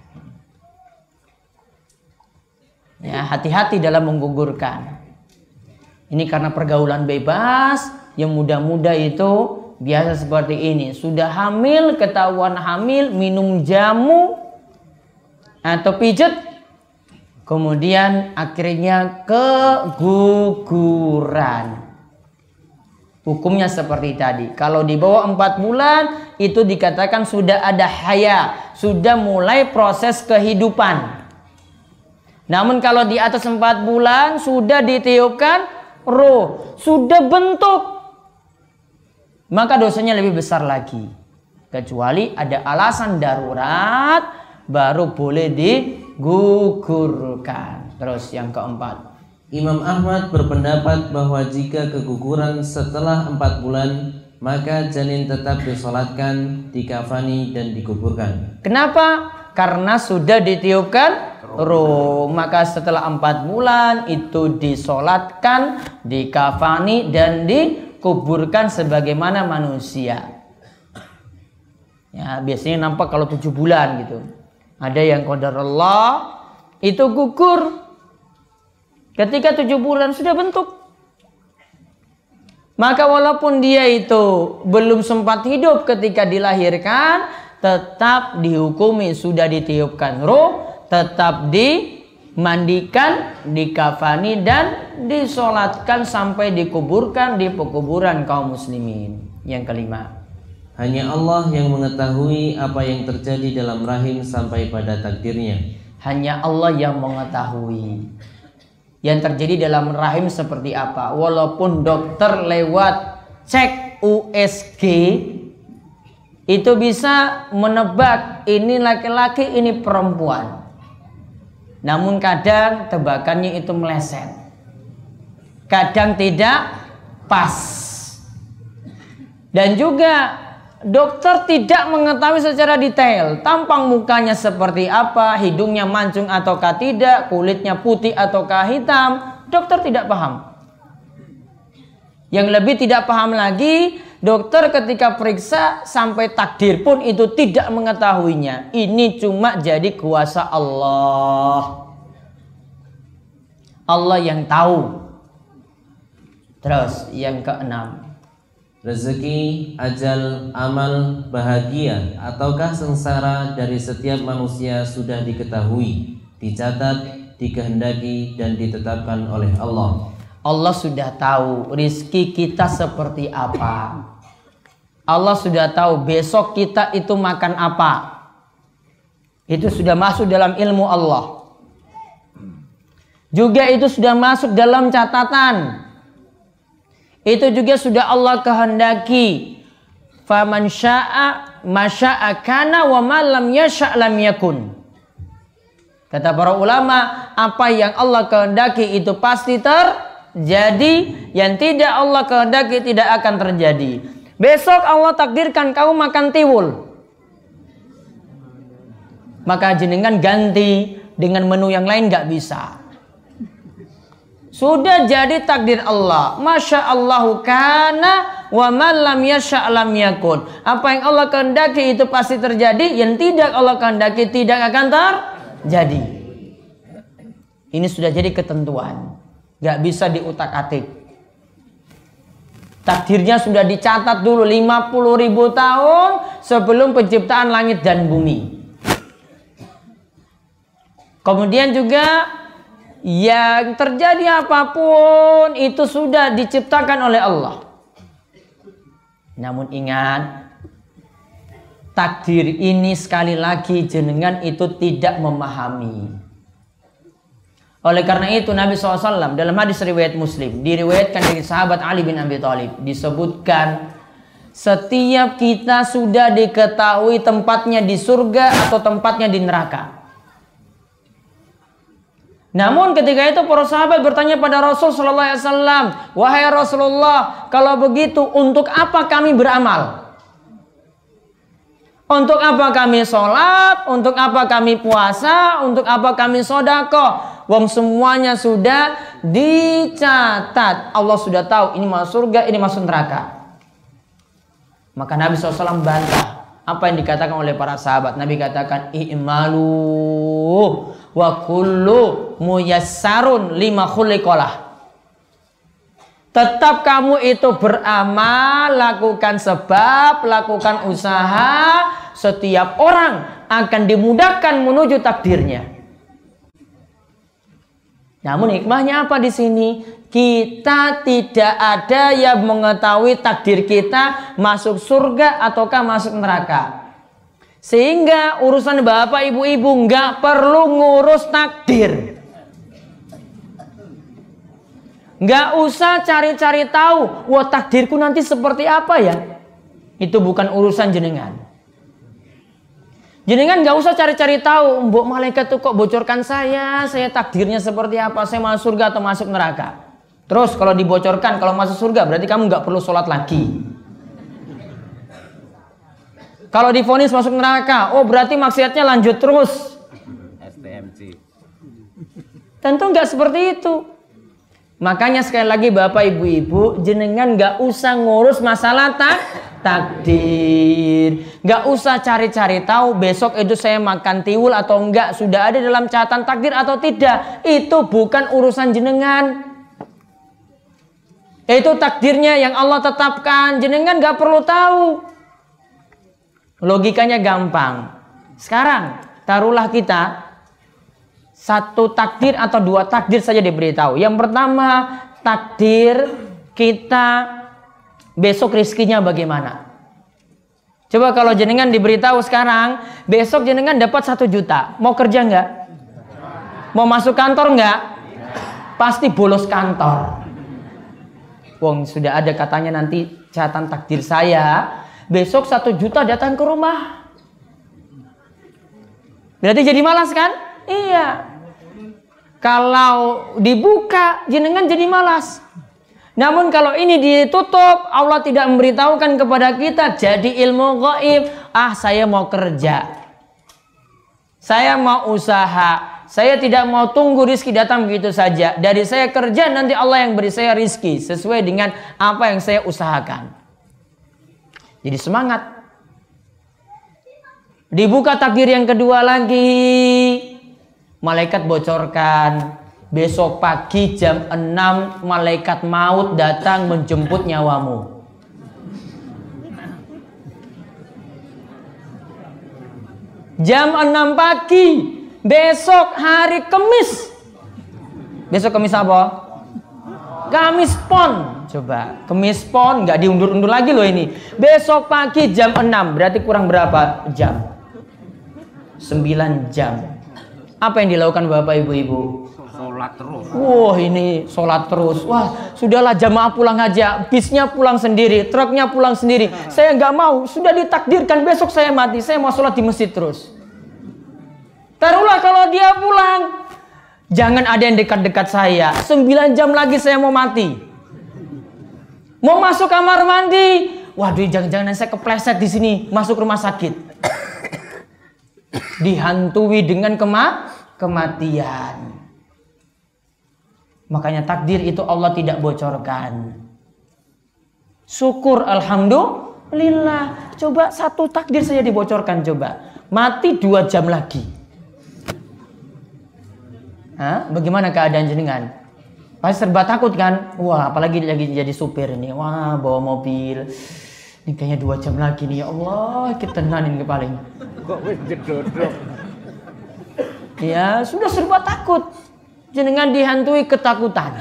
Ya, hati-hati dalam menggugurkan. Ini karena pergaulan bebas, yang muda-muda itu biasa seperti ini. Sudah hamil, ketahuan hamil, minum jamu atau pijet, kemudian akhirnya keguguran. Hukumnya seperti tadi. Kalau di bawah empat bulan itu dikatakan sudah ada haya, sudah mulai proses kehidupan. Namun kalau di atas empat bulan sudah ditiupkan roh, sudah bentuk, maka dosanya lebih besar lagi. Kecuali ada alasan darurat, baru boleh digugurkan. Terus yang keempat, Imam Ahmad berpendapat bahwa jika keguguran setelah empat bulan, maka janin tetap disolatkan, dikafani, dan dikuburkan. Kenapa? Karena sudah ditiupkan roh. Maka setelah empat bulan itu disolatkan, dikafani, dan dikuburkan sebagaimana manusia. Ya, biasanya nampak kalau tujuh bulan gitu. Ada yang qadarullah itu gugur ketika tujuh bulan sudah bentuk. Maka walaupun dia itu belum sempat hidup ketika dilahirkan, tetap dihukumi sudah ditiupkan roh, tetap dimandikan, dikafani, dan disolatkan sampai dikuburkan di pekuburan kaum muslimin. Yang kelima, hanya Allah yang mengetahui apa yang terjadi dalam rahim sampai pada takdirnya. Hanya Allah yang mengetahui yang terjadi dalam rahim seperti apa. Walaupun dokter lewat cek U S G itu bisa menebak ini laki-laki, ini perempuan. Namun kadang tebakannya itu meleset, kadang tidak pas. Dan juga dokter tidak mengetahui secara detail tampang mukanya seperti apa, hidungnya mancung ataukah tidak, kulitnya putih ataukah hitam. Dokter tidak paham. Yang lebih tidak paham lagi, dokter ketika periksa sampai takdir pun itu tidak mengetahuinya. Ini cuma jadi kuasa Allah. Allah yang tahu. Terus yang keenam, rezeki, ajal, amal, bahagia, ataukah sengsara dari setiap manusia sudah diketahui, dicatat, dikehendaki, dan ditetapkan oleh Allah. Allah sudah tahu rizki kita seperti apa. Allah sudah tahu besok kita itu makan apa. Itu sudah masuk dalam ilmu Allah. Juga itu sudah masuk dalam catatan. Itu juga sudah Allah kehendaki. Faman syaa masya'a kana wa ma lam yasha' lam yakun. Kata para ulama, apa yang Allah kehendaki itu pasti terjadi, yang tidak Allah kehendaki tidak akan terjadi. Besok Allah takdirkan kamu makan tiwul, maka jenengan ganti dengan menu yang lain nggak bisa. Sudah jadi takdir Allah. Masya Allahu kana wa man lam yasha' lam yakun. Apa yang Allah kehendaki itu pasti terjadi, yang tidak Allah kehendaki tidak akan terjadi. Ini sudah jadi ketentuan, nggak bisa diutak-atik. Takdirnya sudah dicatat dulu lima puluh ribu tahun sebelum penciptaan langit dan bumi. Kemudian juga yang terjadi apapun itu sudah diciptakan oleh Allah. Namun ingat, takdir ini sekali lagi jenengan itu tidak memahami. Oleh karena itu Nabi shallallahu alaihi wasallam dalam hadis riwayat Muslim, diriwayatkan dari sahabat Ali bin Abi Thalib, disebutkan setiap kita sudah diketahui tempatnya di surga atau tempatnya di neraka. Namun ketika itu para sahabat bertanya pada Rasul shallallahu alaihi wasallam, wahai Rasulullah, kalau begitu untuk apa kami beramal? Untuk apa kami sholat? Untuk apa kami puasa? Untuk apa kami sodako? Wong semuanya sudah dicatat. Allah sudah tahu ini masuk surga, ini masuk neraka. Maka Nabi shallallahu alaihi wasallam bantah apa yang dikatakan oleh para sahabat. Nabi katakan, i'malu wa kullu muyassarun lima khuliqalah. Tetap kamu itu beramal, lakukan sebab, lakukan usaha. Setiap orang akan dimudahkan menuju takdirnya. Namun hikmahnya apa di sini? Kita tidak ada yang mengetahui takdir kita masuk surga ataukah masuk neraka. Sehingga urusan bapak ibu-ibu nggak perlu ngurus takdir. Nggak usah cari-cari tahu, wah takdirku nanti seperti apa ya. Itu bukan urusan jenengan. Jenengan nggak usah cari-cari tahu, mbok malaikat tuh kok bocorkan saya, saya takdirnya seperti apa, saya masuk surga atau masuk neraka. Terus kalau dibocorkan, kalau masuk surga berarti kamu nggak perlu sholat lagi. Kalau divonis masuk neraka, oh berarti maksiatnya lanjut terus. S T M C. Tentu nggak seperti itu. Makanya sekali lagi bapak ibu-ibu, jenengan nggak usah ngurus masalah tak takdir, nggak usah cari-cari tahu besok itu saya makan tiwul atau enggak, sudah ada dalam catatan takdir atau tidak. Itu bukan urusan jenengan. Itu takdirnya yang Allah tetapkan, jenengan nggak perlu tahu. Logikanya gampang. Sekarang taruhlah kita satu takdir atau dua takdir saja diberitahu. Yang pertama, takdir kita besok rizkinya bagaimana. Coba kalau jenengan diberitahu sekarang, besok jenengan dapat satu juta. Mau kerja nggak? Mau masuk kantor nggak? Pasti bolos kantor. Wong sudah ada katanya nanti catatan takdir saya, besok satu juta datang ke rumah. Berarti jadi malas kan? Iya. Kalau dibuka, jenengan jadi malas. Namun kalau ini ditutup, Allah tidak memberitahukan kepada kita, jadi ilmu gaib. Ah, saya mau kerja, saya mau usaha, saya tidak mau tunggu rizki datang begitu saja. Dari saya kerja, nanti Allah yang beri saya rizki sesuai dengan apa yang saya usahakan. Jadi semangat. Dibuka takdir yang kedua lagi. Malaikat bocorkan, besok pagi jam enam malaikat maut datang menjemput nyawamu. Jam enam pagi besok hari Kamis. Besok Kamis apa? Kamis Pon. Coba, Kamis Pon nggak diundur-undur lagi loh ini. Besok pagi jam enam, berarti kurang berapa jam? sembilan jam. Apa yang dilakukan Bapak Ibu-ibu? Sholat terus. Wah, ini sholat terus. Wah, sudahlah jamaah pulang aja. Bisnya pulang sendiri, truknya pulang sendiri. Saya nggak mau, sudah ditakdirkan besok saya mati. Saya mau sholat di masjid terus. Taruhlah kalau dia pulang, jangan ada yang dekat-dekat saya. sembilan jam lagi saya mau mati. Mau masuk kamar mandi. Waduh, jangan-jangan saya kepleset di sini, masuk rumah sakit. Dihantui dengan kema kematian. Makanya takdir itu Allah tidak bocorkan. Syukur alhamdulillah. Coba satu takdir saja dibocorkan coba. Mati dua jam lagi. Hah? Bagaimana keadaan jenengan? Pasti serba takut kan? Wah, apalagi lagi jadi supir ini. Wah, bawa mobil. Ini kayaknya dua jam lagi nih. Ya Allah, ketenanin ke paling. Kok wis jedodok. Ya, sudah serba takut. Jenengan dihantui ketakutan.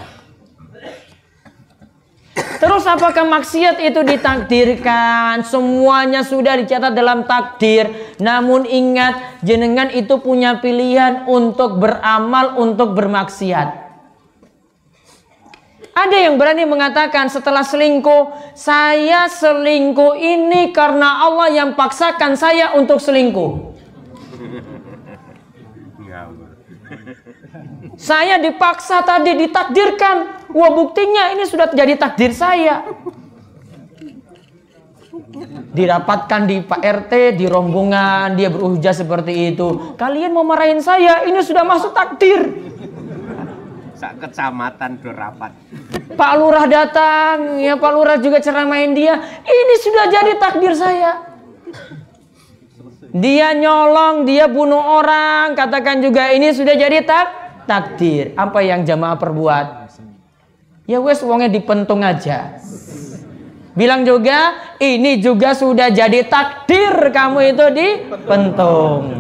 Terus apakah maksiat itu ditakdirkan? Semuanya sudah dicatat dalam takdir. Namun ingat, jenengan itu punya pilihan untuk beramal, untuk bermaksiat. Ada yang berani mengatakan setelah selingkuh, saya selingkuh ini karena Allah yang paksakan saya untuk selingkuh. Saya dipaksa tadi, ditakdirkan. Wah, buktinya ini sudah jadi takdir saya. Dirapatkan di Pak R T, di rombongan, dia berujar seperti itu. Kalian mau marahin saya, ini sudah masuk takdir. Sak kecamatan do rapat. Pak Lurah datang, ya Pak Lurah juga ceramain dia. Ini sudah jadi takdir saya. Dia nyolong, dia bunuh orang, katakan juga ini sudah jadi tak takdir. Apa yang jamaah perbuat? Ya wes uangnya dipentung aja. Bilang juga ini juga sudah jadi takdir, kamu itu dipentung.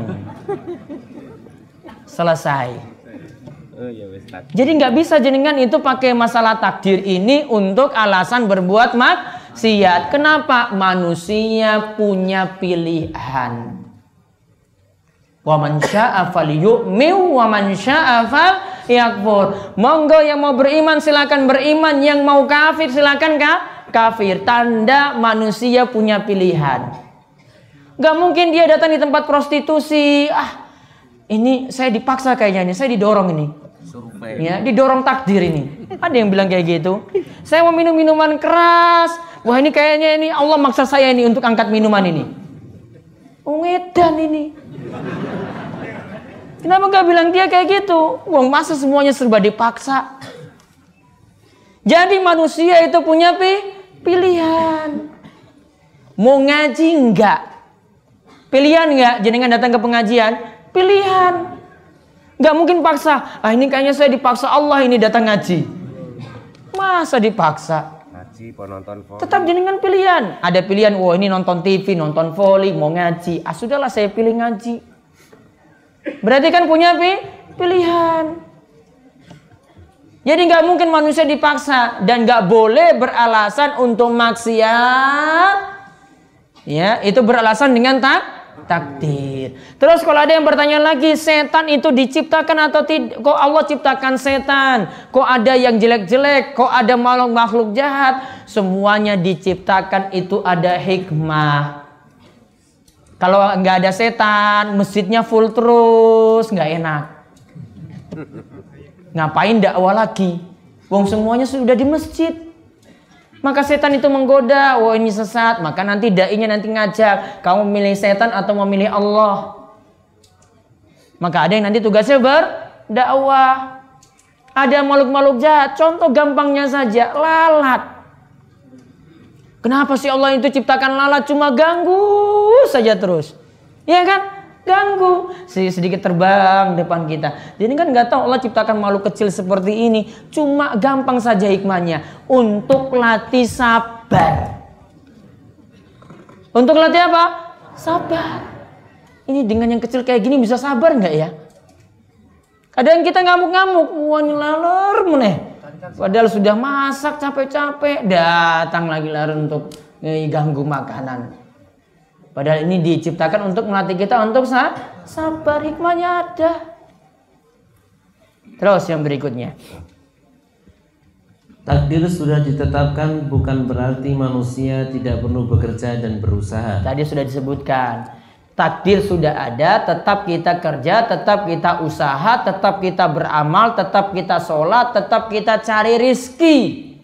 Selesai. Jadi nggak bisa jenengan itu pakai masalah takdir ini untuk alasan berbuat maksiat. Kenapa? Manusia punya pilihan. Wa man syaa'a falyu'min wa man syaa'a falyakfur. Monggo yang mau beriman silakan beriman, yang mau kafir silakan kafir. Tanda manusia punya pilihan. Gak mungkin dia datang di tempat prostitusi. Ah, ini saya dipaksa kayaknya, ini saya didorong ini. Survei. Ya, didorong takdir ini. Ada yang bilang kayak gitu. Saya mau minum minuman keras. Wah, ini kayaknya ini Allah maksa saya ini untuk angkat minuman ini. Ungedan ini. Kenapa gak bilang dia kayak gitu? Wong masa semuanya serba dipaksa. Jadi manusia itu punya pilihan. Mau ngaji enggak? Pilihan enggak? Jenengan datang ke pengajian? Pilihan. Gak mungkin paksa. Ah, ini kayaknya saya dipaksa Allah ini datang ngaji. Masa dipaksa? Ngaji, penonton voli. Tetap jenengan pilihan. Ada pilihan, wah ini nonton T V, nonton voli, mau ngaji. Ah sudahlah saya pilih ngaji. Berarti kan punya pilihan. Jadi nggak mungkin manusia dipaksa dan nggak boleh beralasan untuk maksiat. Ya, itu beralasan dengan tak takdir. Terus kalau ada yang bertanya lagi, setan itu diciptakan atau tidak? Kok Allah ciptakan setan? Kok ada yang jelek-jelek? Kok ada makhluk-makhluk jahat? Semuanya diciptakan itu ada hikmah. Kalau nggak ada setan, masjidnya full terus, nggak enak. Ngapain dakwah lagi? Wong semuanya sudah di masjid. Maka setan itu menggoda, wah ini sesat, maka nanti dai-nya nanti ngajak, kamu memilih setan atau memilih Allah. Maka ada yang nanti tugasnya berdakwah. Ada makhluk-makhluk jahat, contoh gampangnya saja, lalat. Kenapa sih Allah itu ciptakan lalat cuma ganggu saja terus? Ya kan? Ganggu, sedikit terbang depan kita. Jadi kan nggak tahu Allah ciptakan makhluk kecil seperti ini, cuma gampang saja hikmahnya untuk latih sabar. Untuk latih apa? Sabar. Ini dengan yang kecil kayak gini bisa sabar nggak ya? Kadang kita ngamuk-ngamuk, wah ini laler meneh. Padahal sudah masak capek-capek, datang lagi lari untuk ganggu makanan. Padahal ini diciptakan untuk melatih kita untuk sabar, hikmahnya ada. Terus yang berikutnya. Takdir sudah ditetapkan bukan berarti manusia tidak perlu bekerja dan berusaha. Tadi sudah disebutkan. Takdir sudah ada, tetap kita kerja, tetap kita usaha, tetap kita beramal, tetap kita sholat, tetap kita cari rizki.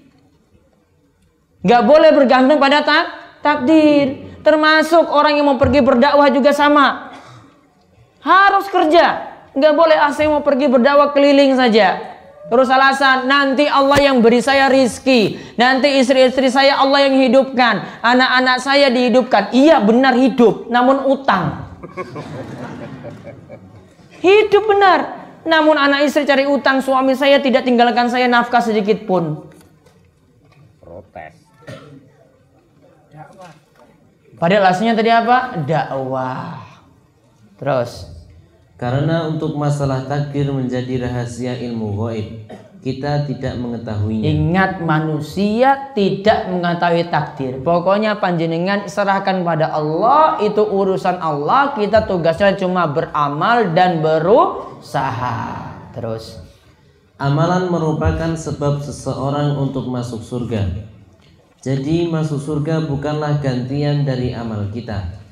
Gak boleh bergantung pada tak takdir. Termasuk orang yang mau pergi berdakwah juga sama. Harus kerja. Gak boleh asal mau pergi berdakwah keliling saja. Terus alasan, nanti Allah yang beri saya rizki, nanti istri-istri saya Allah yang hidupkan, anak-anak saya dihidupkan. Iya benar hidup, namun utang. Hidup benar, namun anak istri cari utang, suami saya tidak tinggalkan saya nafkah sedikit pun. Protes. Padahal aslinya tadi apa? Dakwah. Terus. Karena untuk masalah takdir menjadi rahasia ilmu gaib, kita tidak mengetahuinya. Ingat, manusia tidak mengetahui takdir. Pokoknya panjenengan serahkan pada Allah, itu urusan Allah. Kita tugasnya cuma beramal dan berusaha. Terus. Amalan merupakan sebab seseorang untuk masuk surga. Jadi masuk surga bukanlah gantian dari amal kita.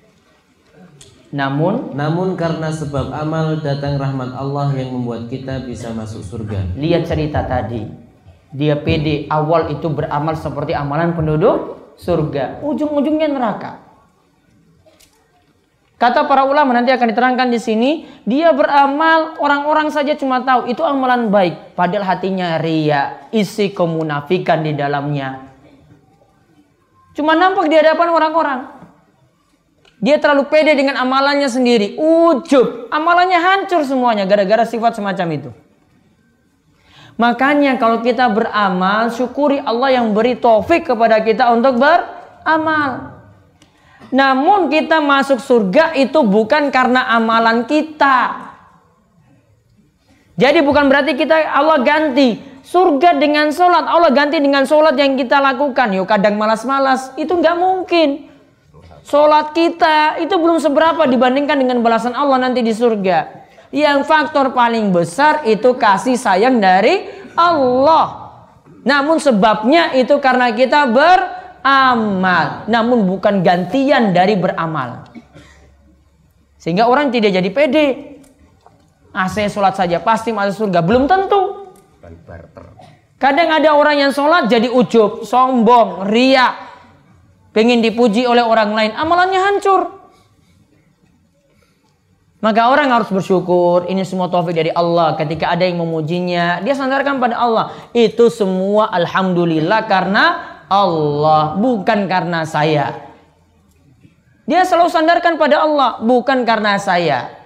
Namun, namun karena sebab amal datang rahmat Allah yang membuat kita bisa masuk surga. Lihat cerita tadi. Dia pede awal itu beramal seperti amalan penduduk surga. Ujung-ujungnya neraka. Kata para ulama nanti akan diterangkan di sini. Dia beramal, orang-orang saja cuma tahu itu amalan baik. Padahal hatinya ria, isi kemunafikan di dalamnya. Cuma nampak di hadapan orang-orang. Dia terlalu pede dengan amalannya sendiri. Ujub. Amalannya hancur semuanya gara-gara sifat semacam itu. Makanya kalau kita beramal, syukuri Allah yang beri taufik kepada kita untuk beramal. Namun kita masuk surga itu bukan karena amalan kita. Jadi bukan berarti kita Allah ganti surga dengan sholat. Allah ganti dengan sholat yang kita lakukan. Yuk kadang malas-malas. Itu nggak mungkin. Sholat kita itu belum seberapa dibandingkan dengan balasan Allah nanti di surga. Yang faktor paling besar itu kasih sayang dari Allah. Namun sebabnya itu karena kita beramal. Namun bukan gantian dari beramal. Sehingga orang tidak jadi pede. Ah, saya sholat saja pasti masuk surga. Belum tentu. Kadang ada orang yang sholat jadi ujub, sombong, riak. Pengen dipuji oleh orang lain, amalannya hancur. Maka orang harus bersyukur, ini semua taufik dari Allah. Ketika ada yang memujinya, dia sandarkan pada Allah. Itu semua alhamdulillah karena Allah, bukan karena saya. Dia selalu sandarkan pada Allah, bukan karena saya.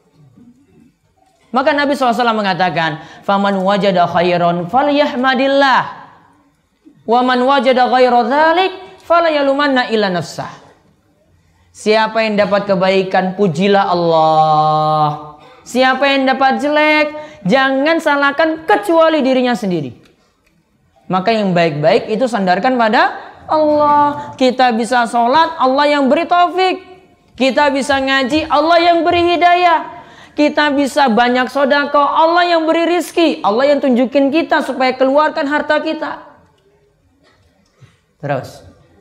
Maka Nabi shallallahu alaihi wasallam mengatakan, "Faman wajada khairan falyahmadillah, wa man wajada ghaira dzalik fala yalumanna illa nafsah." Siapa yang dapat kebaikan, pujilah Allah. Siapa yang dapat jelek, jangan salahkan kecuali dirinya sendiri. Maka yang baik-baik itu sandarkan pada Allah. Kita bisa sholat, Allah yang beri taufik. Kita bisa ngaji, Allah yang beri hidayah. Kita bisa banyak sedekah, Allah yang beri rizki. Allah yang tunjukin kita supaya keluarkan harta kita. Terus.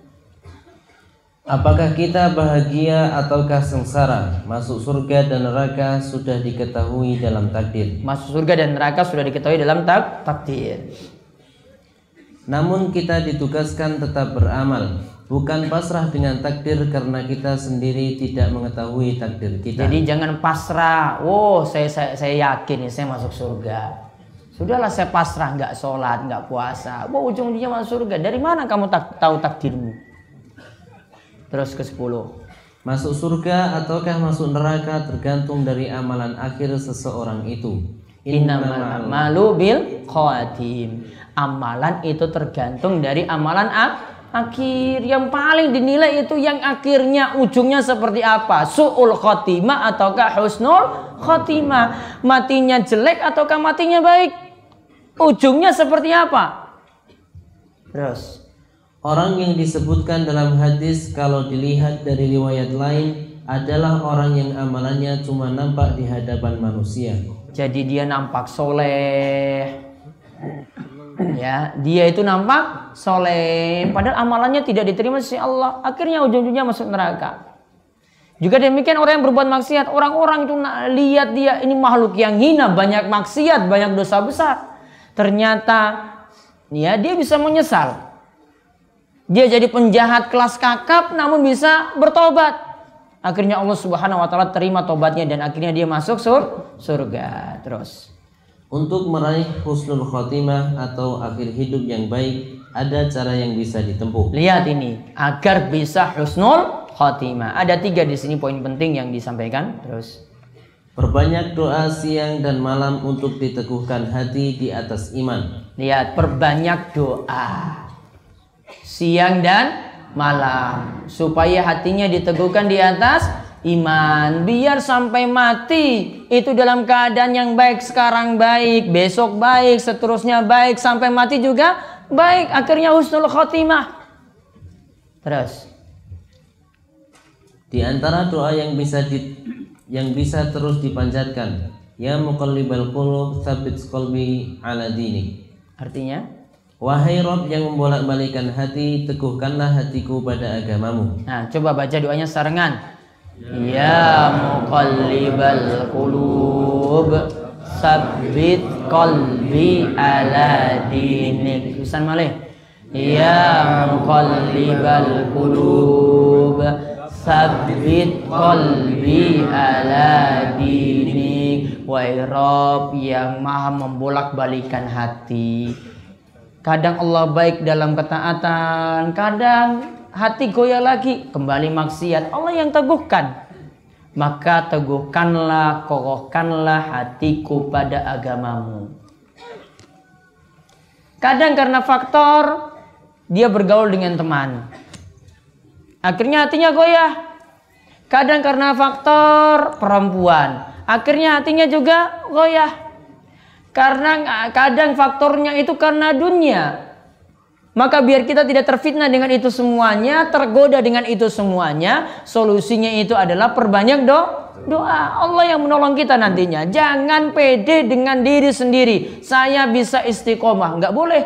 Apakah kita bahagia ataukah sengsara? Masuk surga dan neraka sudah diketahui dalam takdir. Masuk surga dan neraka sudah diketahui dalam tak takdir. Namun kita ditugaskan tetap beramal, bukan pasrah dengan takdir karena kita sendiri tidak mengetahui takdir kita. Jadi jangan pasrah. Oh, saya saya, saya yakin nih saya masuk surga. Sudahlah saya pasrah, nggak sholat, nggak puasa. Wah, ujung-ujungnya masuk surga. Dari mana kamu tak, tahu takdirmu? Terus ke sepuluh. Masuk surga ataukah masuk neraka tergantung dari amalan akhir seseorang itu. Innamal a'malu bil khawatim. Amalan itu tergantung dari amalan akhir. Yang paling dinilai itu yang akhirnya ujungnya seperti apa? Su'ul khotimah ataukah husnul khotimah? Matinya jelek ataukah matinya baik? ujungnya seperti apa? Terus Orang yang disebutkan dalam hadis kalau dilihat dari riwayat lain adalah orang yang amalannya cuma nampak di hadapan manusia. Jadi dia nampak soleh, ya, dia itu nampak soleh, padahal amalannya tidak diterima sisi Allah. Akhirnya ujung-ujungnya masuk neraka. Juga demikian orang yang berbuat maksiat, orang-orang itu lihat dia ini makhluk yang hina, banyak maksiat, banyak dosa besar. Ternyata, ya, dia bisa menyesal. Dia jadi penjahat kelas kakap, namun bisa bertobat. Akhirnya Allah Subhanahu Wa Taala terima tobatnya dan akhirnya dia masuk sur surga. Terus, untuk meraih husnul khotimah atau akhir hidup yang baik, ada cara yang bisa ditempuh. Lihat ini, agar bisa husnul khotimah. Ada tiga di sini poin penting yang disampaikan. Terus, perbanyak doa siang dan malam untuk diteguhkan hati di atas iman. Lihat, perbanyak doa siang dan malam supaya hatinya diteguhkan di atas iman, biar sampai mati itu dalam keadaan yang baik. Sekarang baik, besok baik, seterusnya baik, sampai mati juga baik, akhirnya husnul khotimah. Terus, di antara doa yang bisa di, yang bisa terus dipanjatkan, ya muqallibal qulub tsabbit qalbi ala dinik. Artinya, wahai Rabb yang membolak-balikan hati, teguhkanlah hatiku pada agamamu. Nah, coba baca doanya sarengan. Ya muqallibal qulub tsabbit qalbi ala dinik. Tulisan malih. Ya muqallibal qulub tsabbit qalbi ala dinik. Wahai Rabb yang maha membolak-balikan hati. Kadang Allah baik dalam ketaatan, kadang hati goyah lagi, kembali maksiat. Allah yang teguhkan. Maka teguhkanlah, kokohkanlah hatiku pada agamamu. Kadang karena faktor dia bergaul dengan teman, akhirnya hatinya goyah. Kadang karena faktor perempuan, akhirnya hatinya juga goyah. Karena kadang faktornya itu karena dunia. Maka biar kita tidak terfitnah dengan itu semuanya, tergoda dengan itu semuanya, solusinya itu adalah perbanyak do, doa. Allah yang menolong kita nantinya. Jangan pede dengan diri sendiri. Saya bisa istiqomah, nggak boleh.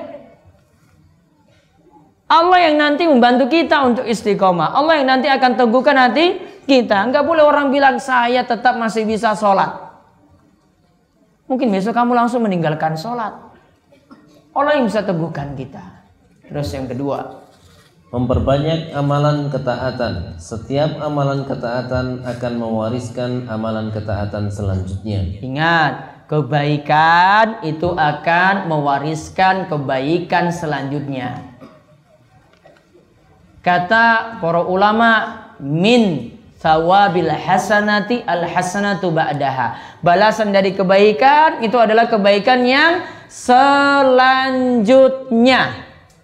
Allah yang nanti membantu kita untuk istiqomah. Allah yang nanti akan teguhkan hati kita. Nggak boleh orang bilang saya tetap masih bisa sholat. Mungkin besok kamu langsung meninggalkan sholat. Allah yang bisa teguhkan kita. Terus yang kedua, memperbanyak amalan ketaatan. Setiap amalan ketaatan akan mewariskan amalan ketaatan selanjutnya. Ingat, kebaikan itu akan mewariskan kebaikan selanjutnya. Kata para ulama, min thawabil hasanati al hasanatu ba'daha. Balasan dari kebaikan itu adalah kebaikan yang selanjutnya.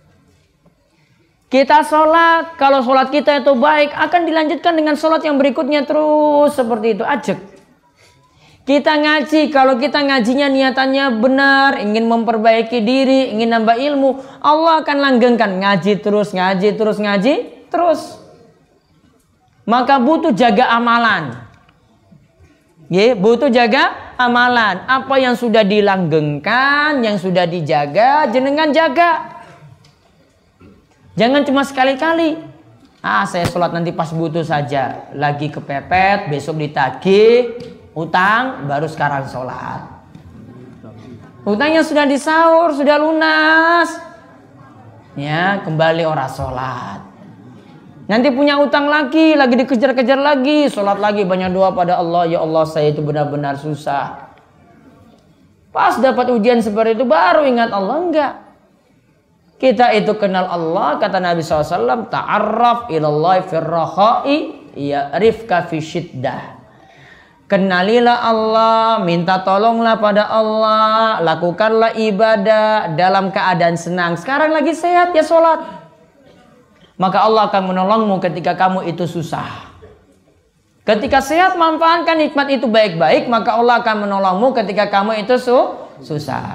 Kita sholat, kalau sholat kita itu baik, akan dilanjutkan dengan sholat yang berikutnya terus seperti itu. Ajak. Kita ngaji, kalau kita ngajinya niatannya benar, ingin memperbaiki diri, ingin nambah ilmu, Allah akan langgengkan ngaji terus, ngaji terus, ngaji terus. Maka butuh jaga amalan. Ya, butuh jaga amalan. Apa yang sudah dilanggengkan, yang sudah dijaga, jenengan jaga. Jangan cuma sekali-kali. Ah, saya sholat nanti pas butuh saja. Lagi kepepet, besok ditagih, utang, baru sekarang sholat. Utangnya sudah disaur, sudah lunas. Ya, kembali orang sholat. Nanti punya utang lagi, lagi dikejar-kejar lagi, sholat lagi, banyak doa pada Allah. Ya Allah, saya itu benar-benar susah. Pas dapat ujian seperti itu, baru ingat Allah. Enggak. Kita itu kenal Allah, kata Nabi shallallahu alaihi wasallam, ta'arraf ilallahi firrakhai ya'rifka fi syiddah. Kenalilah Allah, minta tolonglah pada Allah, lakukanlah ibadah dalam keadaan senang. Sekarang lagi sehat, ya sholat. Maka Allah akan menolongmu ketika kamu itu susah. Ketika sehat, manfaatkan nikmat itu baik-baik, maka Allah akan menolongmu ketika kamu itu su susah.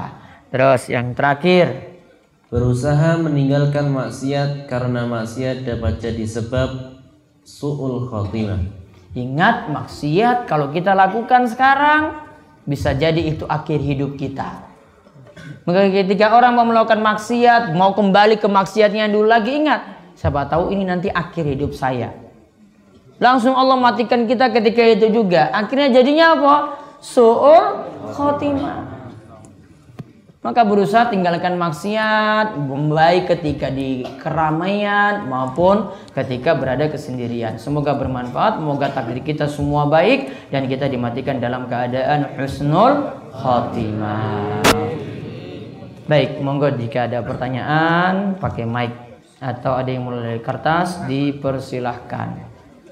Terus yang terakhir, berusaha meninggalkan maksiat karena maksiat dapat jadi sebab su'ul khotimah. Ingat, maksiat kalau kita lakukan sekarang bisa jadi itu akhir hidup kita. Maka ketika orang mau melakukan maksiat, mau kembali ke maksiatnya dulu lagi, ingat, siapa tahu ini nanti akhir hidup saya. Langsung Allah matikan kita ketika itu juga. Akhirnya jadinya apa? Su'ul khotimah. Maka berusaha tinggalkan maksiat, baik ketika di keramaian maupun ketika berada kesendirian. Semoga bermanfaat, semoga takdir kita semua baik dan kita dimatikan dalam keadaan husnul khotimah. Baik, monggo jika ada pertanyaan pakai mic atau ada yang mulai dari kertas dipersilahkan.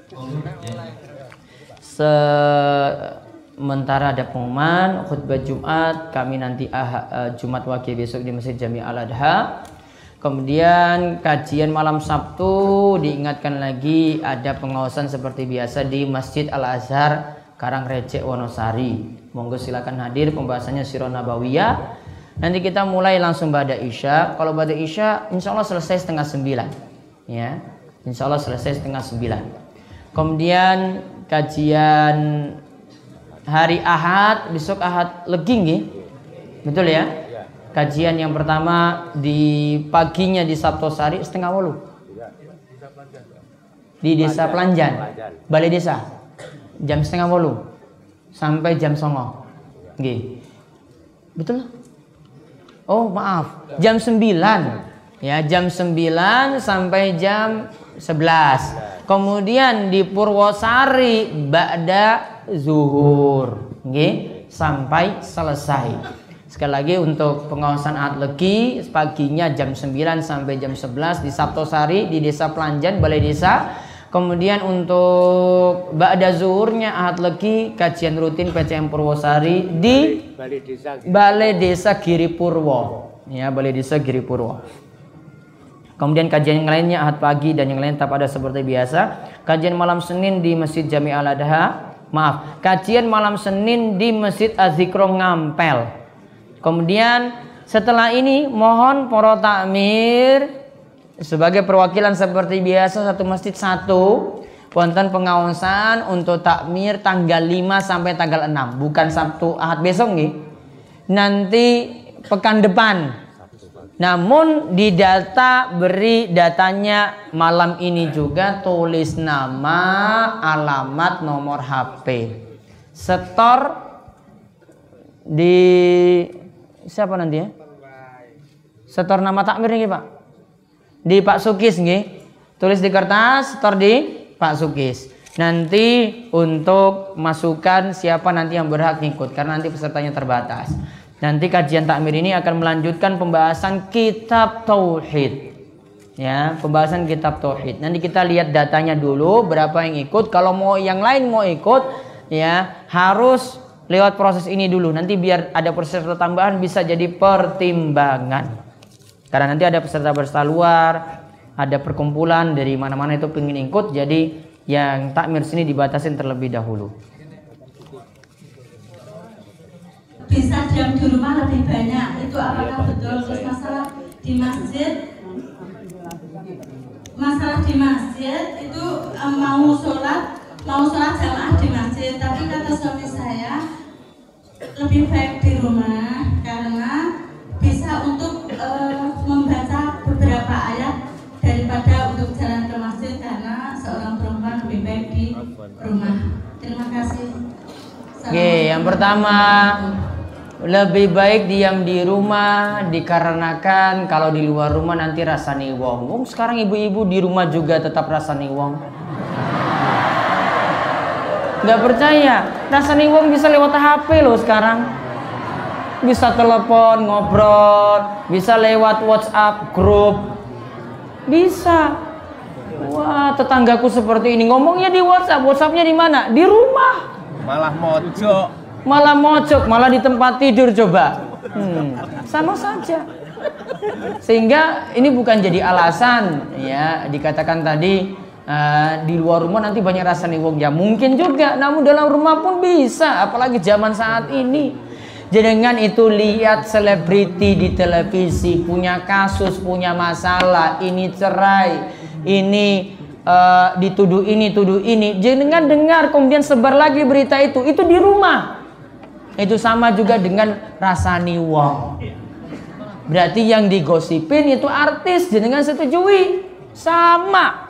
Sementara ada pengumuman khutbah Jumat kami nanti ah, Jumat Wage besok di Masjid Jami Al-Adha. Kemudian kajian malam Sabtu diingatkan lagi ada pengawasan seperti biasa di Masjid Al-Azhar Karangrecek Wonosari. Monggo silakan hadir, pembahasannya Sirah Nabawiyah. Nanti kita mulai langsung pada Isya. Kalau pada Isya insya Allah selesai setengah sembilan, ya, insya Allah selesai setengah sembilan. Kemudian kajian hari Ahad, besok Ahad Legi nggih? Betul ya? Kajian yang pertama di paginya di Sabtosari setengah wolu. Di Desa Pelanjan, Balai Desa. Jam setengah wolu sampai jam songo. Nggih. Betul? Oh, maaf. Jam sembilan. Ya, jam sembilan sampai jam sebelas. Kemudian di Purwosari ba'da zuhur, nggih, sampai selesai. Sekali lagi untuk pengawasan Ahad Legi paginya jam sembilan sampai jam sebelas di Sabtosari di Desa Pelanjan Balai Desa. Kemudian untuk ba'da zuhurnya Ahad Legi kajian rutin P C M Purwosari di Balai Desa, Balai Desa Giri Purwo, ya, Balai Desa Giri Purwo. Kemudian kajian yang lainnya Ahad pagi dan yang lain tetap ada seperti biasa. Kajian malam Senin di Masjid Jami Al-Adha. Maaf, kajian malam Senin di Masjid Az-Zikro Ngampel. Kemudian setelah ini mohon para takmir sebagai perwakilan seperti biasa satu masjid satu wonten pengawasan untuk takmir tanggal lima sampai tanggal enam, bukan Sabtu Ahad besok nih. Nanti pekan depan. Namun di data beri datanya malam ini juga tulis nama, alamat, nomor H P. Setor di siapa nanti ya? Setor nama takmir nih Pak. Di Pak Sukis nih. Tulis di kertas, setor di Pak Sukis. Nanti untuk masukan siapa nanti yang berhak ngikut karena nanti pesertanya terbatas. Nanti kajian takmir ini akan melanjutkan pembahasan kitab tauhid. Ya, pembahasan kitab tauhid. Nanti kita lihat datanya dulu berapa yang ikut. Kalau mau yang lain mau ikut, ya, harus lewat proses ini dulu. Nanti biar ada peserta tambahan bisa jadi pertimbangan. Karena nanti ada peserta-peserta luar, ada perkumpulan dari mana-mana itu pengen ikut. Jadi yang takmir sini dibatasin terlebih dahulu. Bisa diam di rumah lebih banyak, itu apakah betul? Terus masalah di masjid, masalah di masjid itu um, mau sholat mau sholat jamaah di masjid, tapi kata suami saya lebih baik di rumah karena bisa untuk uh, membaca beberapa ayat daripada untuk jalan ke masjid karena seorang perempuan lebih baik di rumah. Terima kasih. Oke, yang pertama lebih baik diam di rumah dikarenakan kalau di luar rumah nanti rasani wong. Wong sekarang ibu-ibu di rumah juga tetap rasani wong. Gak percaya, rasani wong bisa lewat H P loh sekarang. Bisa telepon, ngobrol, bisa lewat WhatsApp grup. Bisa. Wah, tetanggaku seperti ini ngomongnya di WhatsApp. WhatsAppnya di mana? Di rumah. Malah mojok. Malah mojok, malah di tempat tidur coba. Hmm, sama saja. Sehingga ini bukan jadi alasan ya dikatakan tadi uh, di luar rumah nanti banyak rasa niwong ya mungkin juga, namun dalam rumah pun bisa, apalagi zaman saat ini. Jenengan itu lihat selebriti di televisi punya kasus, punya masalah, ini cerai, ini uh, dituduh ini, tuduh ini. Jenengan dengar kemudian sebar lagi berita itu, itu di rumah. Itu sama juga dengan rasani wong. Berarti yang digosipin itu artis, jenengan setujui. Sama.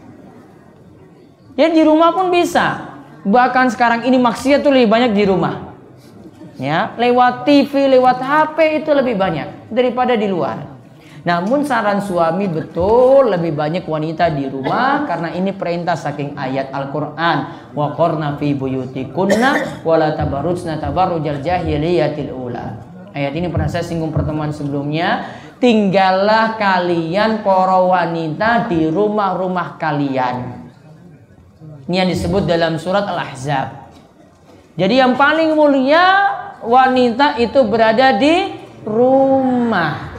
Ya di rumah pun bisa. Bahkan sekarang ini maksiat tuh lebih banyak di rumah. Ya, lewat T V, lewat H P itu lebih banyak daripada di luar. Namun saran suami betul lebih banyak wanita di rumah karena ini perintah saking ayat Al-Qur'an. Wa qarna fi buyutikunna wa la tabarrujna tabarrujal jahiliyatil ula. Ayat ini pernah saya singgung pertemuan sebelumnya. Tinggallah kalian para wanita di rumah-rumah kalian. Ini yang disebut dalam surat Al-Ahzab. Jadi yang paling mulia wanita itu berada di rumah.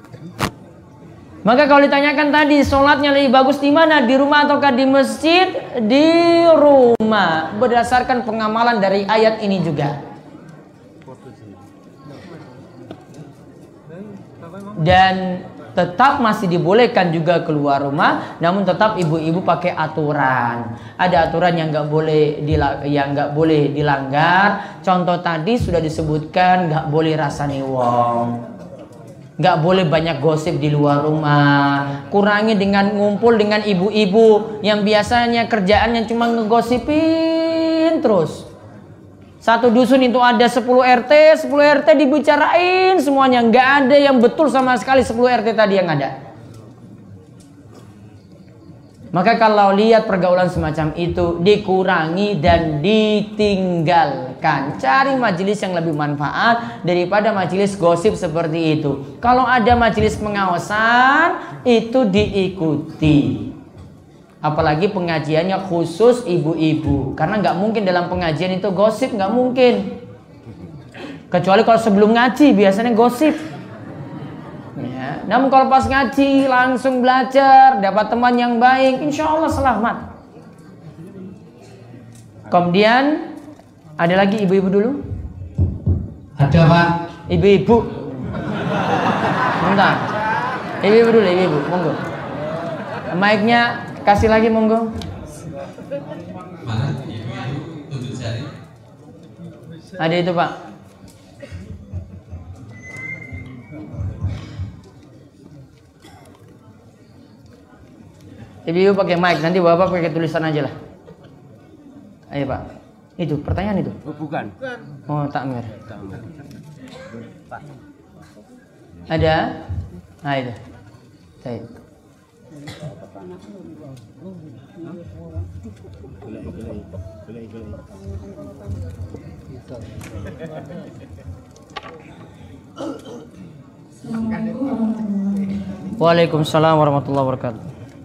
Maka kalau ditanyakan tadi sholatnya lebih bagus di mana? Di rumah ataukah di masjid? Di rumah. Berdasarkan pengamalan dari ayat ini juga. Dan tetap masih dibolehkan juga keluar rumah, namun tetap ibu-ibu pakai aturan. Ada aturan yang nggak boleh yang nggak boleh dilanggar. Contoh tadi sudah disebutkan nggak boleh rasani wong, nggak boleh banyak gosip di luar rumah. Kurangi dengan ngumpul dengan ibu-ibu yang biasanya kerjaannya cuma ngegosipin terus. Satu dusun itu ada sepuluh R T, sepuluh R T dibicarain semuanya. Nggak ada yang betul sama sekali sepuluh R T tadi yang ada. Maka kalau lihat pergaulan semacam itu, dikurangi dan ditinggalkan. Cari majelis yang lebih manfaat daripada majelis gosip seperti itu. Kalau ada majelis pengawasan, itu diikuti. Apalagi pengajiannya khusus ibu-ibu, karena nggak mungkin dalam pengajian itu gosip, nggak mungkin. Kecuali kalau sebelum ngaji biasanya gosip. Ya. Namun kalau pas ngaji langsung belajar, dapat teman yang baik, insya Allah selamat. Kemudian ada lagi ibu-ibu dulu. Ada Pak. Ibu-ibu. Bentar. Ibu-ibu dulu, ibu-ibu, monggo. Mic-nya kasih lagi monggo. Mana ibu-ibu untuk cari? Ada itu Pak. Ibu-ibu pakai mic, nanti bapak pakai tulisan aja lah. Ayo Pak. Itu pertanyaan itu? Oh, bukan. Oh takmir. Ada? Nah itu. Baik. Waalaikumsalam warahmatullahi wabarakatuh.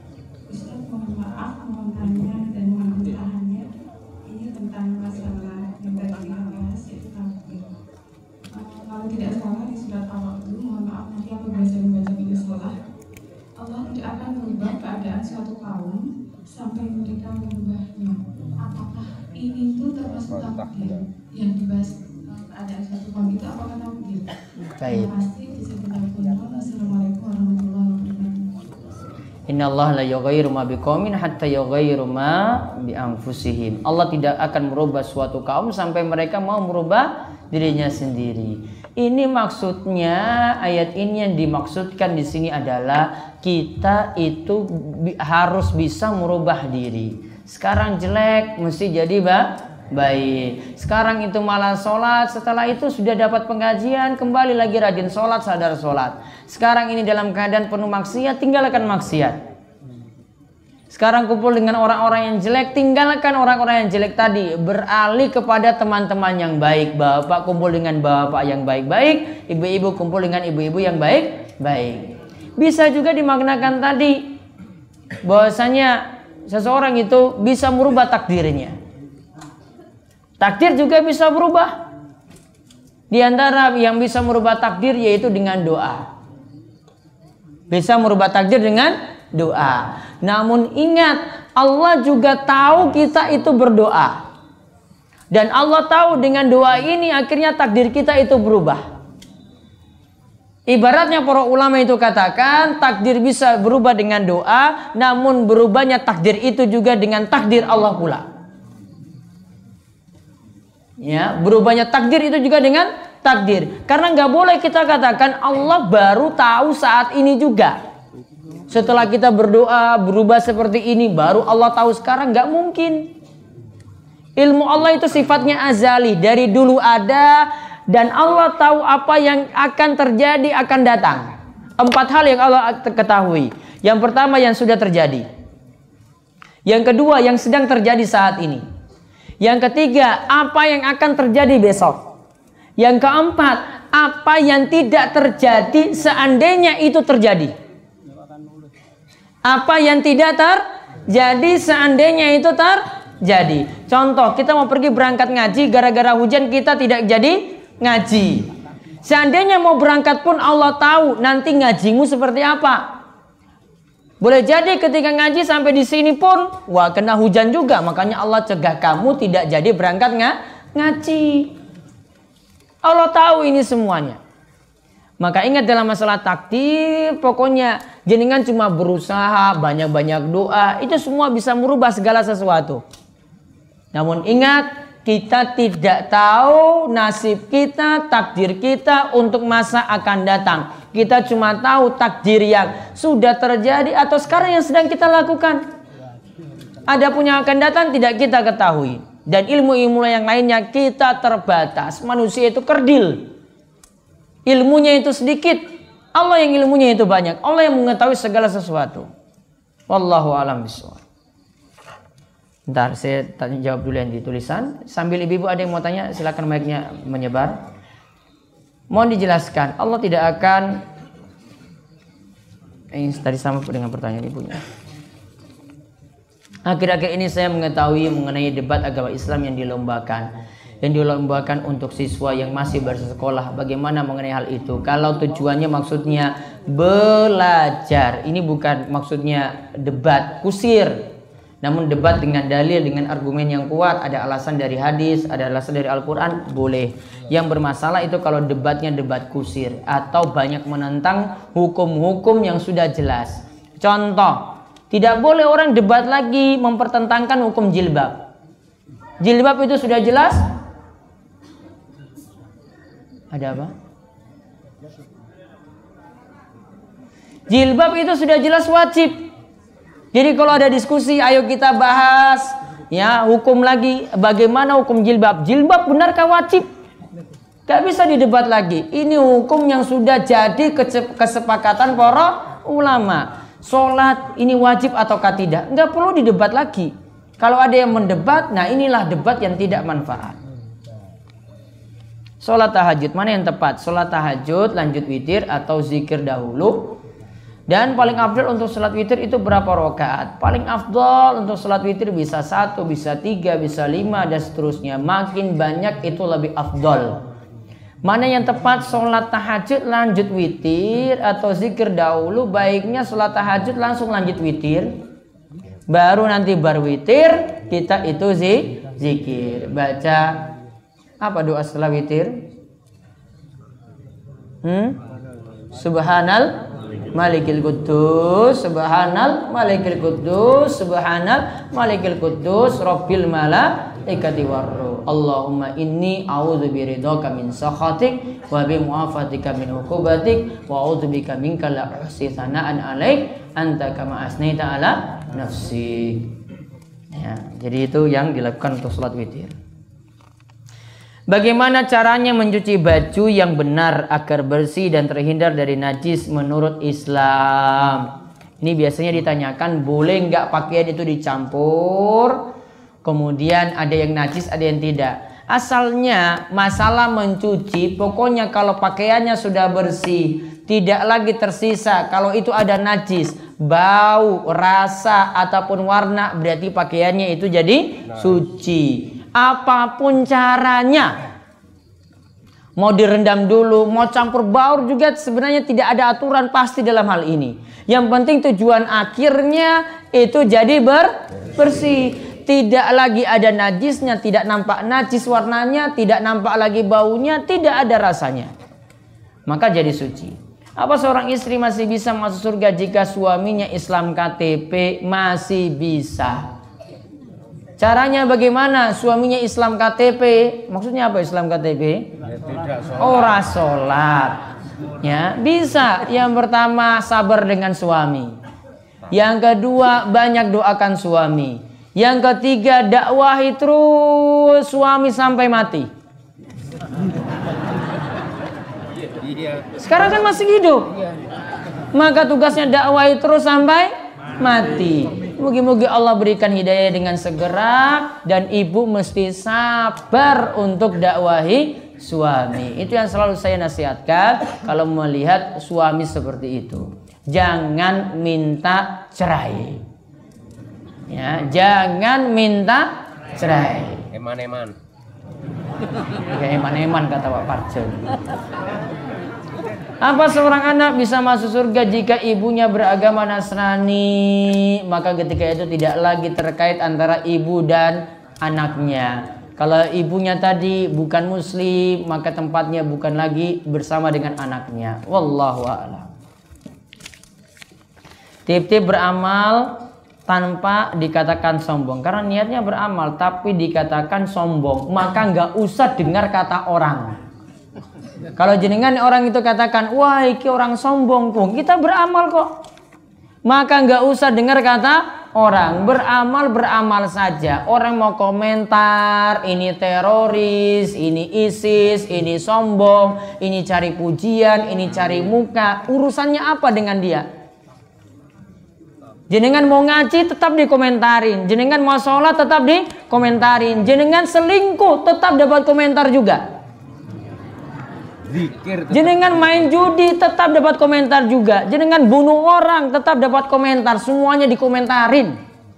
Sampai mereka mengubahnya. Apakah ini itu termasuk takdir yang dibahas keadaan suatu kaum itu? Apakah takdir? Baik. Pasti bisa kita punya. Assalamualaikum warahmatullahi wabarakatuh. Inna Allah la yughayyiru ma biqaumin hatta yughayyiru ma bi anfusihim. Allah tidak akan merubah suatu kaum sampai mereka mau merubah dirinya sendiri. Ini maksudnya, ayat ini yang dimaksudkan di sini adalah kita itu bi harus bisa merubah diri. Sekarang jelek mesti jadi ba baik. Sekarang itu malah sholat, setelah itu sudah dapat pengajian, kembali lagi rajin sholat, sadar sholat. Sekarang ini dalam keadaan penuh maksiat, tinggalkan maksiat. Sekarang kumpul dengan orang-orang yang jelek, tinggalkan orang-orang yang jelek tadi. Beralih kepada teman-teman yang baik. Bapak kumpul dengan bapak yang baik-baik, ibu-ibu kumpul dengan ibu-ibu yang baik-baik. Bisa juga dimaknakan tadi bahwasanya seseorang itu bisa merubah takdirnya. Takdir juga bisa berubah. Di antara yang bisa merubah takdir yaitu dengan doa. Bisa merubah takdir dengan doa. Namun ingat, Allah juga tahu kita itu berdoa. Dan Allah tahu dengan doa ini akhirnya takdir kita itu berubah. Ibaratnya para ulama itu katakan takdir bisa berubah dengan doa, namun berubahnya takdir itu juga dengan takdir Allah pula. Ya, berubahnya takdir itu juga dengan takdir. Karena nggak boleh kita katakan Allah baru tahu saat ini juga. Setelah kita berdoa berubah seperti ini baru Allah tahu sekarang, nggak mungkin. Ilmu Allah itu sifatnya azali, dari dulu ada, dan Allah tahu apa yang akan terjadi akan datang. Empat hal yang Allah ketahui. Yang pertama yang sudah terjadi. Yang kedua yang sedang terjadi saat ini. Yang ketiga apa yang akan terjadi besok. Yang keempat apa yang tidak terjadi seandainya itu terjadi. Apa yang tidak terjadi seandainya itu terjadi. Contoh, kita mau pergi berangkat ngaji, gara-gara hujan kita tidak jadi ngaji. Seandainya mau berangkat pun Allah tahu nanti ngajimu seperti apa. Boleh jadi ketika ngaji sampai di sini pun wah kena hujan juga, makanya Allah cegah kamu tidak jadi berangkat ng ngaji. Allah tahu ini semuanya. Maka ingat dalam masalah takdir, pokoknya jenengan cuma berusaha, banyak-banyak doa, itu semua bisa merubah segala sesuatu. Namun ingat, kita tidak tahu nasib kita, takdir kita untuk masa akan datang. Kita cuma tahu takdir yang sudah terjadi atau sekarang yang sedang kita lakukan. Adapun yang akan datang tidak kita ketahui. Dan ilmu-ilmu yang lainnya kita terbatas. Manusia itu kerdil. Ilmunya itu sedikit. Allah yang ilmunya itu banyak. Allah yang mengetahui segala sesuatu. Wallahu a'lam bishawab. Ntar saya tanya jawab dulu yang di tulisan. Sambil ibu-ibu ada yang mau tanya, silakan mic-nya menyebar. Mohon dijelaskan, Allah tidak akan ini tadi sama dengan pertanyaan ibunya. Akhir-akhir ini saya mengetahui mengenai debat agama Islam yang dilombakan. Yang dilombakan untuk siswa yang masih bersekolah. Bagaimana mengenai hal itu? Kalau tujuannya maksudnya belajar, ini bukan maksudnya debat kusir. Namun debat dengan dalil, dengan argumen yang kuat, ada alasan dari hadis, ada alasan dari Al-Quran, boleh. Yang bermasalah itu kalau debatnya debat kusir atau banyak menentang hukum-hukum yang sudah jelas. Contoh, tidak boleh orang debat lagi mempertentangkan hukum jilbab. Jilbab itu sudah jelas? Ada apa? Jilbab itu sudah jelas wajib. Jadi kalau ada diskusi, ayo kita bahas ya hukum lagi, bagaimana hukum jilbab. Jilbab benarkah wajib? Gak bisa didebat lagi. Ini hukum yang sudah jadi kesepakatan para ulama. Sholat ini wajib ataukah tidak? Gak perlu didebat lagi. Kalau ada yang mendebat, nah inilah debat yang tidak manfaat. Sholat tahajud, mana yang tepat? Sholat tahajud, lanjut witir atau zikir dahulu? Dan paling afdal untuk sholat witir itu berapa rakaat? Paling afdal untuk sholat witir bisa satu, bisa tiga, bisa lima, dan seterusnya. Makin banyak itu lebih afdal. Mana yang tepat? Sholat tahajud lanjut witir atau zikir dahulu? Baiknya sholat tahajud langsung lanjut witir. Baru nanti bar witir kita itu zikir. Baca apa doa setelah witir? Hmm? Subhanal Malikil Quddus, Subhanal Malikil Quddus, Subhanal Malikil Quddus, Rabbil malaikati warruh. Allahumma inni a'udzu biridhaka min sakhatik wa bi mu'afatika min uqubatik wa a'udzu bika minka la uhsi tsana'an 'alaik anta kama asnaita 'ala nafsi. Ya, jadi itu yang dilakukan untuk salat witir. Bagaimana caranya mencuci baju yang benar agar bersih dan terhindar dari najis menurut Islam? Ini biasanya ditanyakan, boleh nggak pakaian itu dicampur? Kemudian ada yang najis, ada yang tidak. Asalnya masalah mencuci, pokoknya kalau pakaiannya sudah bersih, tidak lagi tersisa. Kalau itu ada najis, bau, rasa, ataupun warna, berarti pakaiannya itu jadi suci. Apapun caranya, mau direndam dulu, mau campur baur juga sebenarnya tidak ada aturan pasti dalam hal ini. Yang penting tujuan akhirnya itu jadi ber bersih. tidak lagi ada najisnya, tidak nampak najis warnanya, tidak nampak lagi baunya, tidak ada rasanya, maka jadi suci. Apa seorang istri masih bisa masuk surga jika suaminya Islam K T P? Masih bisa. Caranya bagaimana? Suaminya Islam K T P, maksudnya apa Islam K T P? Ora sholat. Ya, bisa. Yang pertama sabar dengan suami. Yang kedua banyak doakan suami. Yang ketiga dakwahi terus suami sampai mati. Sekarang kan masih hidup, maka tugasnya dakwahi terus sampai mati. Mugi-mugi Allah berikan hidayah dengan segera, dan ibu mesti sabar untuk dakwahi suami. Itu yang selalu saya nasihatkan kalau melihat suami seperti itu. Jangan minta cerai. Ya, jangan minta cerai. Eman-eman. Kayak eman-eman kata Pak Parjo. Apa seorang anak bisa masuk surga jika ibunya beragama Nasrani? Maka ketika itu tidak lagi terkait antara ibu dan anaknya. Kalau ibunya tadi bukan muslim, maka tempatnya bukan lagi bersama dengan anaknya. Wallahu a'lam. Tip-tip beramal tanpa dikatakan sombong. Karena niatnya beramal tapi dikatakan sombong, maka nggak usah dengar kata orang. Kalau jenengan orang itu katakan, wah iki orang sombong kok, kita beramal kok, maka nggak usah dengar kata orang. Beramal beramal saja. Orang mau komentar ini teroris, ini ISIS, ini sombong, ini cari pujian, ini cari muka, urusannya apa dengan dia? Jenengan mau ngaji tetap dikomentarin, jenengan mau sholat tetap dikomentarin, jenengan selingkuh tetap dapat komentar juga. Jenengan main judi tetap dapat komentar juga. Jenengan bunuh orang tetap dapat komentar. Semuanya dikomentarin.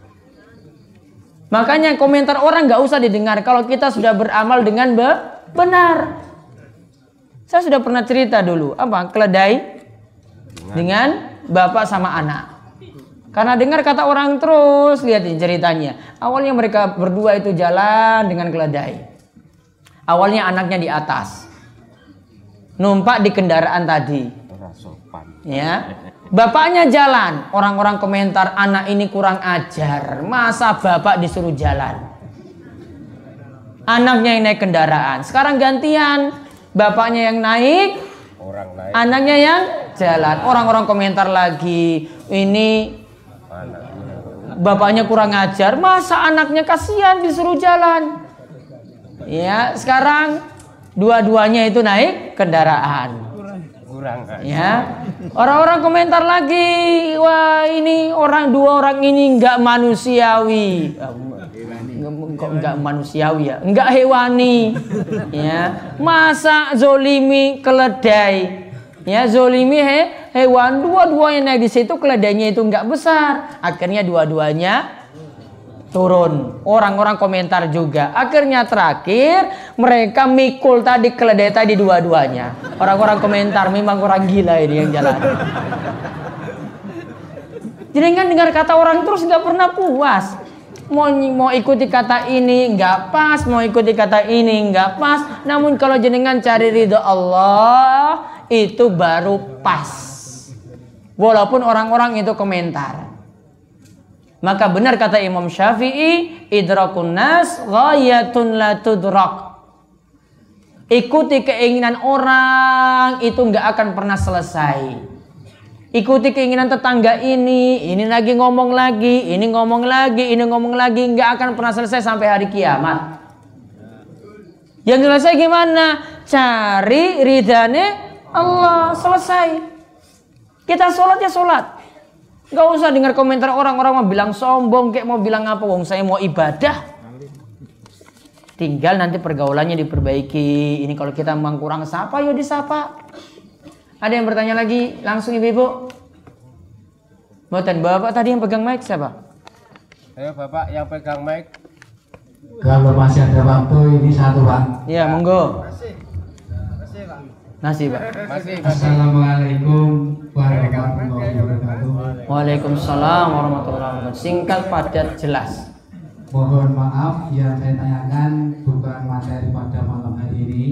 Makanya komentar orang gak usah didengar kalau kita sudah beramal dengan be benar. Saya sudah pernah cerita dulu apa keledai dengan bapak sama anak. Karena dengar kata orang terus, lihatin ceritanya. Awalnya mereka berdua itu jalan dengan keledai. Awalnya anaknya di atas, numpak di kendaraan tadi, ya. Bapaknya jalan. Orang-orang komentar, anak ini kurang ajar, masa bapak disuruh jalan. Anaknya yang naik kendaraan. Sekarang gantian, bapaknya yang naik, orang lain, anaknya yang jalan. Orang-orang komentar lagi, ini bapaknya kurang ajar, masa anaknya kasihan disuruh jalan. Ya, sekarang dua-duanya itu naik kendaraan. Ya, orang-orang komentar lagi, wah ini orang dua orang ini nggak manusiawi, kok nggak manusiawi ya, nggak hewani. Ya, masa zolimi keledai, ya zolimi he, hewan, dua-duanya naik di situ, keledainya itu nggak besar, akhirnya dua-duanya turun. Orang-orang komentar juga. Akhirnya terakhir mereka mikul tadi keledai tadi dua-duanya. Orang-orang komentar memang orang gila ini yang jalan. Jadi kan dengar kata orang terus nggak pernah puas. Mau mau ikuti kata ini nggak pas, mau ikuti kata ini nggak pas. Namun kalau jenengan cari ridho Allah itu baru pas. Walaupun orang-orang itu komentar. Maka benar kata Imam Syafi'i, idrakun nas ghayatun la tudrak. Ikuti keinginan orang itu nggak akan pernah selesai. Ikuti keinginan tetangga ini, ini lagi ngomong lagi, ini ngomong lagi, ini ngomong lagi, nggak akan pernah selesai sampai hari kiamat. Yang selesai gimana? Cari ridhane Allah, selesai. Kita sholat ya sholat. Gak usah dengar komentar orang-orang mau bilang sombong, kayak mau bilang apa, wong saya mau ibadah. Tinggal nanti pergaulannya diperbaiki. Ini kalau kita memang kurang sapa, yuk disapa. Ada yang bertanya lagi? Langsung ibu-ibu. Mboten, bapak tadi yang pegang mic siapa? Ayo bapak yang pegang mic. Kalau masih ada waktu ini satu pak. Ya monggo. Nasi pak. Masih, masih. Assalamualaikum warahmatullahi wabarakatuh. Waalaikumsalam warahmatullahi wabarakatuh. Singkat, padat, jelas. mohon maaf yang saya tanyakan bukan materi pada malam hari ini,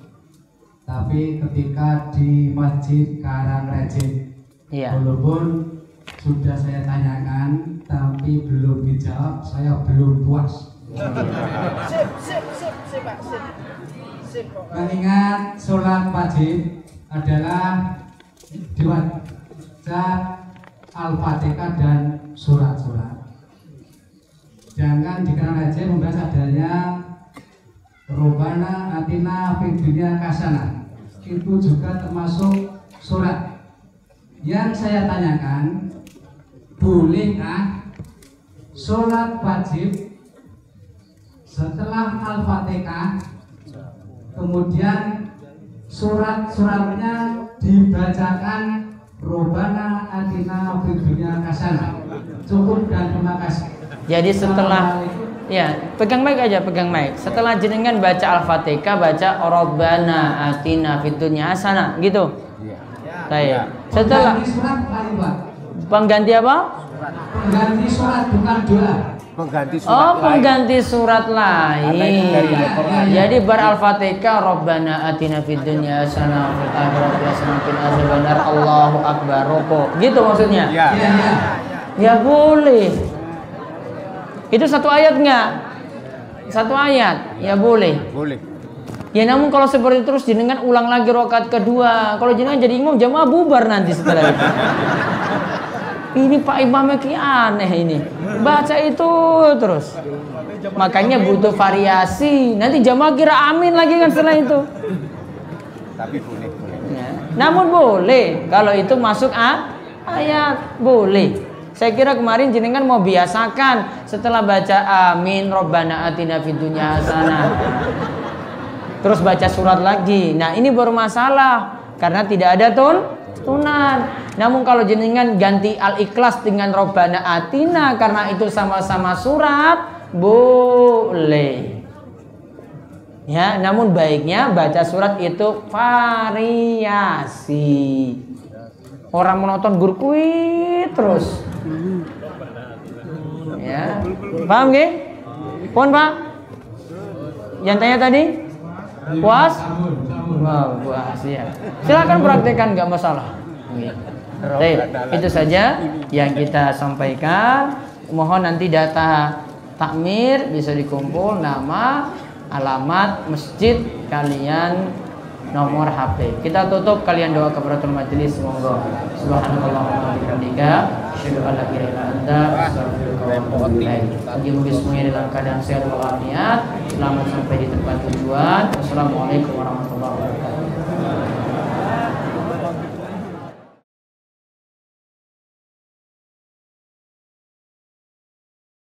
tapi ketika di Masjid Karangreje, Iya. walaupun sudah saya tanyakan tapi belum dijawab, saya belum puas. Sip, sip, sip, sip, Pak, sip. Sip, Pak. Mengingat sholat wajib adalah diwajibkan Al-Fatihah dan surat-surat. Jangan dikenal aja membahas adanya Robana Atina fid dunya hasanah. Itu juga termasuk surat. Yang saya tanyakan, bolehkah sholat wajib setelah Al-Fatihah kemudian surat-suratnya dibacakan Robana Atina fid dunya hasanah? Cukup dan terima kasih. Jadi setelah ya, pegang mic aja, pegang mic. Setelah jenengan baca Al-Fatihah, baca Rabbana Atina fid dunya hasanah, gitu. Iya. Baik. Setelah Pengganti surat paling Pak. pengganti apa? Pengganti surat bukan doa. Pengganti surat Oh, lain. pengganti surat lain. Karena itu dari Al-Quran. Jadi ber Al-Fatihah Rabbana Atina fid dunya hasanah wa fil akhirati hasanah wa qina adzabannar. Allahu akbar. Roko. Gitu maksudnya? Iya. Iya, iya. Ya boleh. Itu satu ayat nggak? Satu ayat, ya boleh. Boleh. Ya namun kalau seperti terus jenengan ulang lagi rakaat kedua. Kalau jenengan jadi imam jamaah bubar nanti setelah itu. Ini Pak Imamnya ki aneh ini. Baca itu terus. Makanya butuh variasi. Nanti jamaah kira amin lagi kan setelah itu. Tapi boleh, boleh. Ya. Namun boleh kalau itu masuk a ayat boleh. Saya kira kemarin jenengan mau biasakan setelah baca amin Rabbana atina fid dunya hasanah. Terus baca surat lagi. Nah, ini baru masalah karena tidak ada tun tunan. Namun kalau jenengan ganti Al-Ikhlas dengan Rabbana atina karena itu sama-sama surat, boleh. Ya, namun baiknya baca surat itu variasi. Orang menonton guru kuit terus. Ya, paham nggih? Pun Pak? Yang tanya tadi? Puas? Wah, puas ya. Silakan praktekkan, nggak masalah. Baik, itu saja yang kita sampaikan. Mohon nanti data takmir bisa dikumpul, nama, alamat masjid kalian, nomor H P. Kita tutup, kalian doa kafaratul majelis. Semoga subhanallahumma wa bihamdika asyhadu an la ilaha illa anta astaghfiruka wa atubu ilaik. Bagi semuanya dalam keadaan sehat walafiat, selamat sampai di tempat tujuan. Wassalamualaikum warahmatullahi wabarakatuh.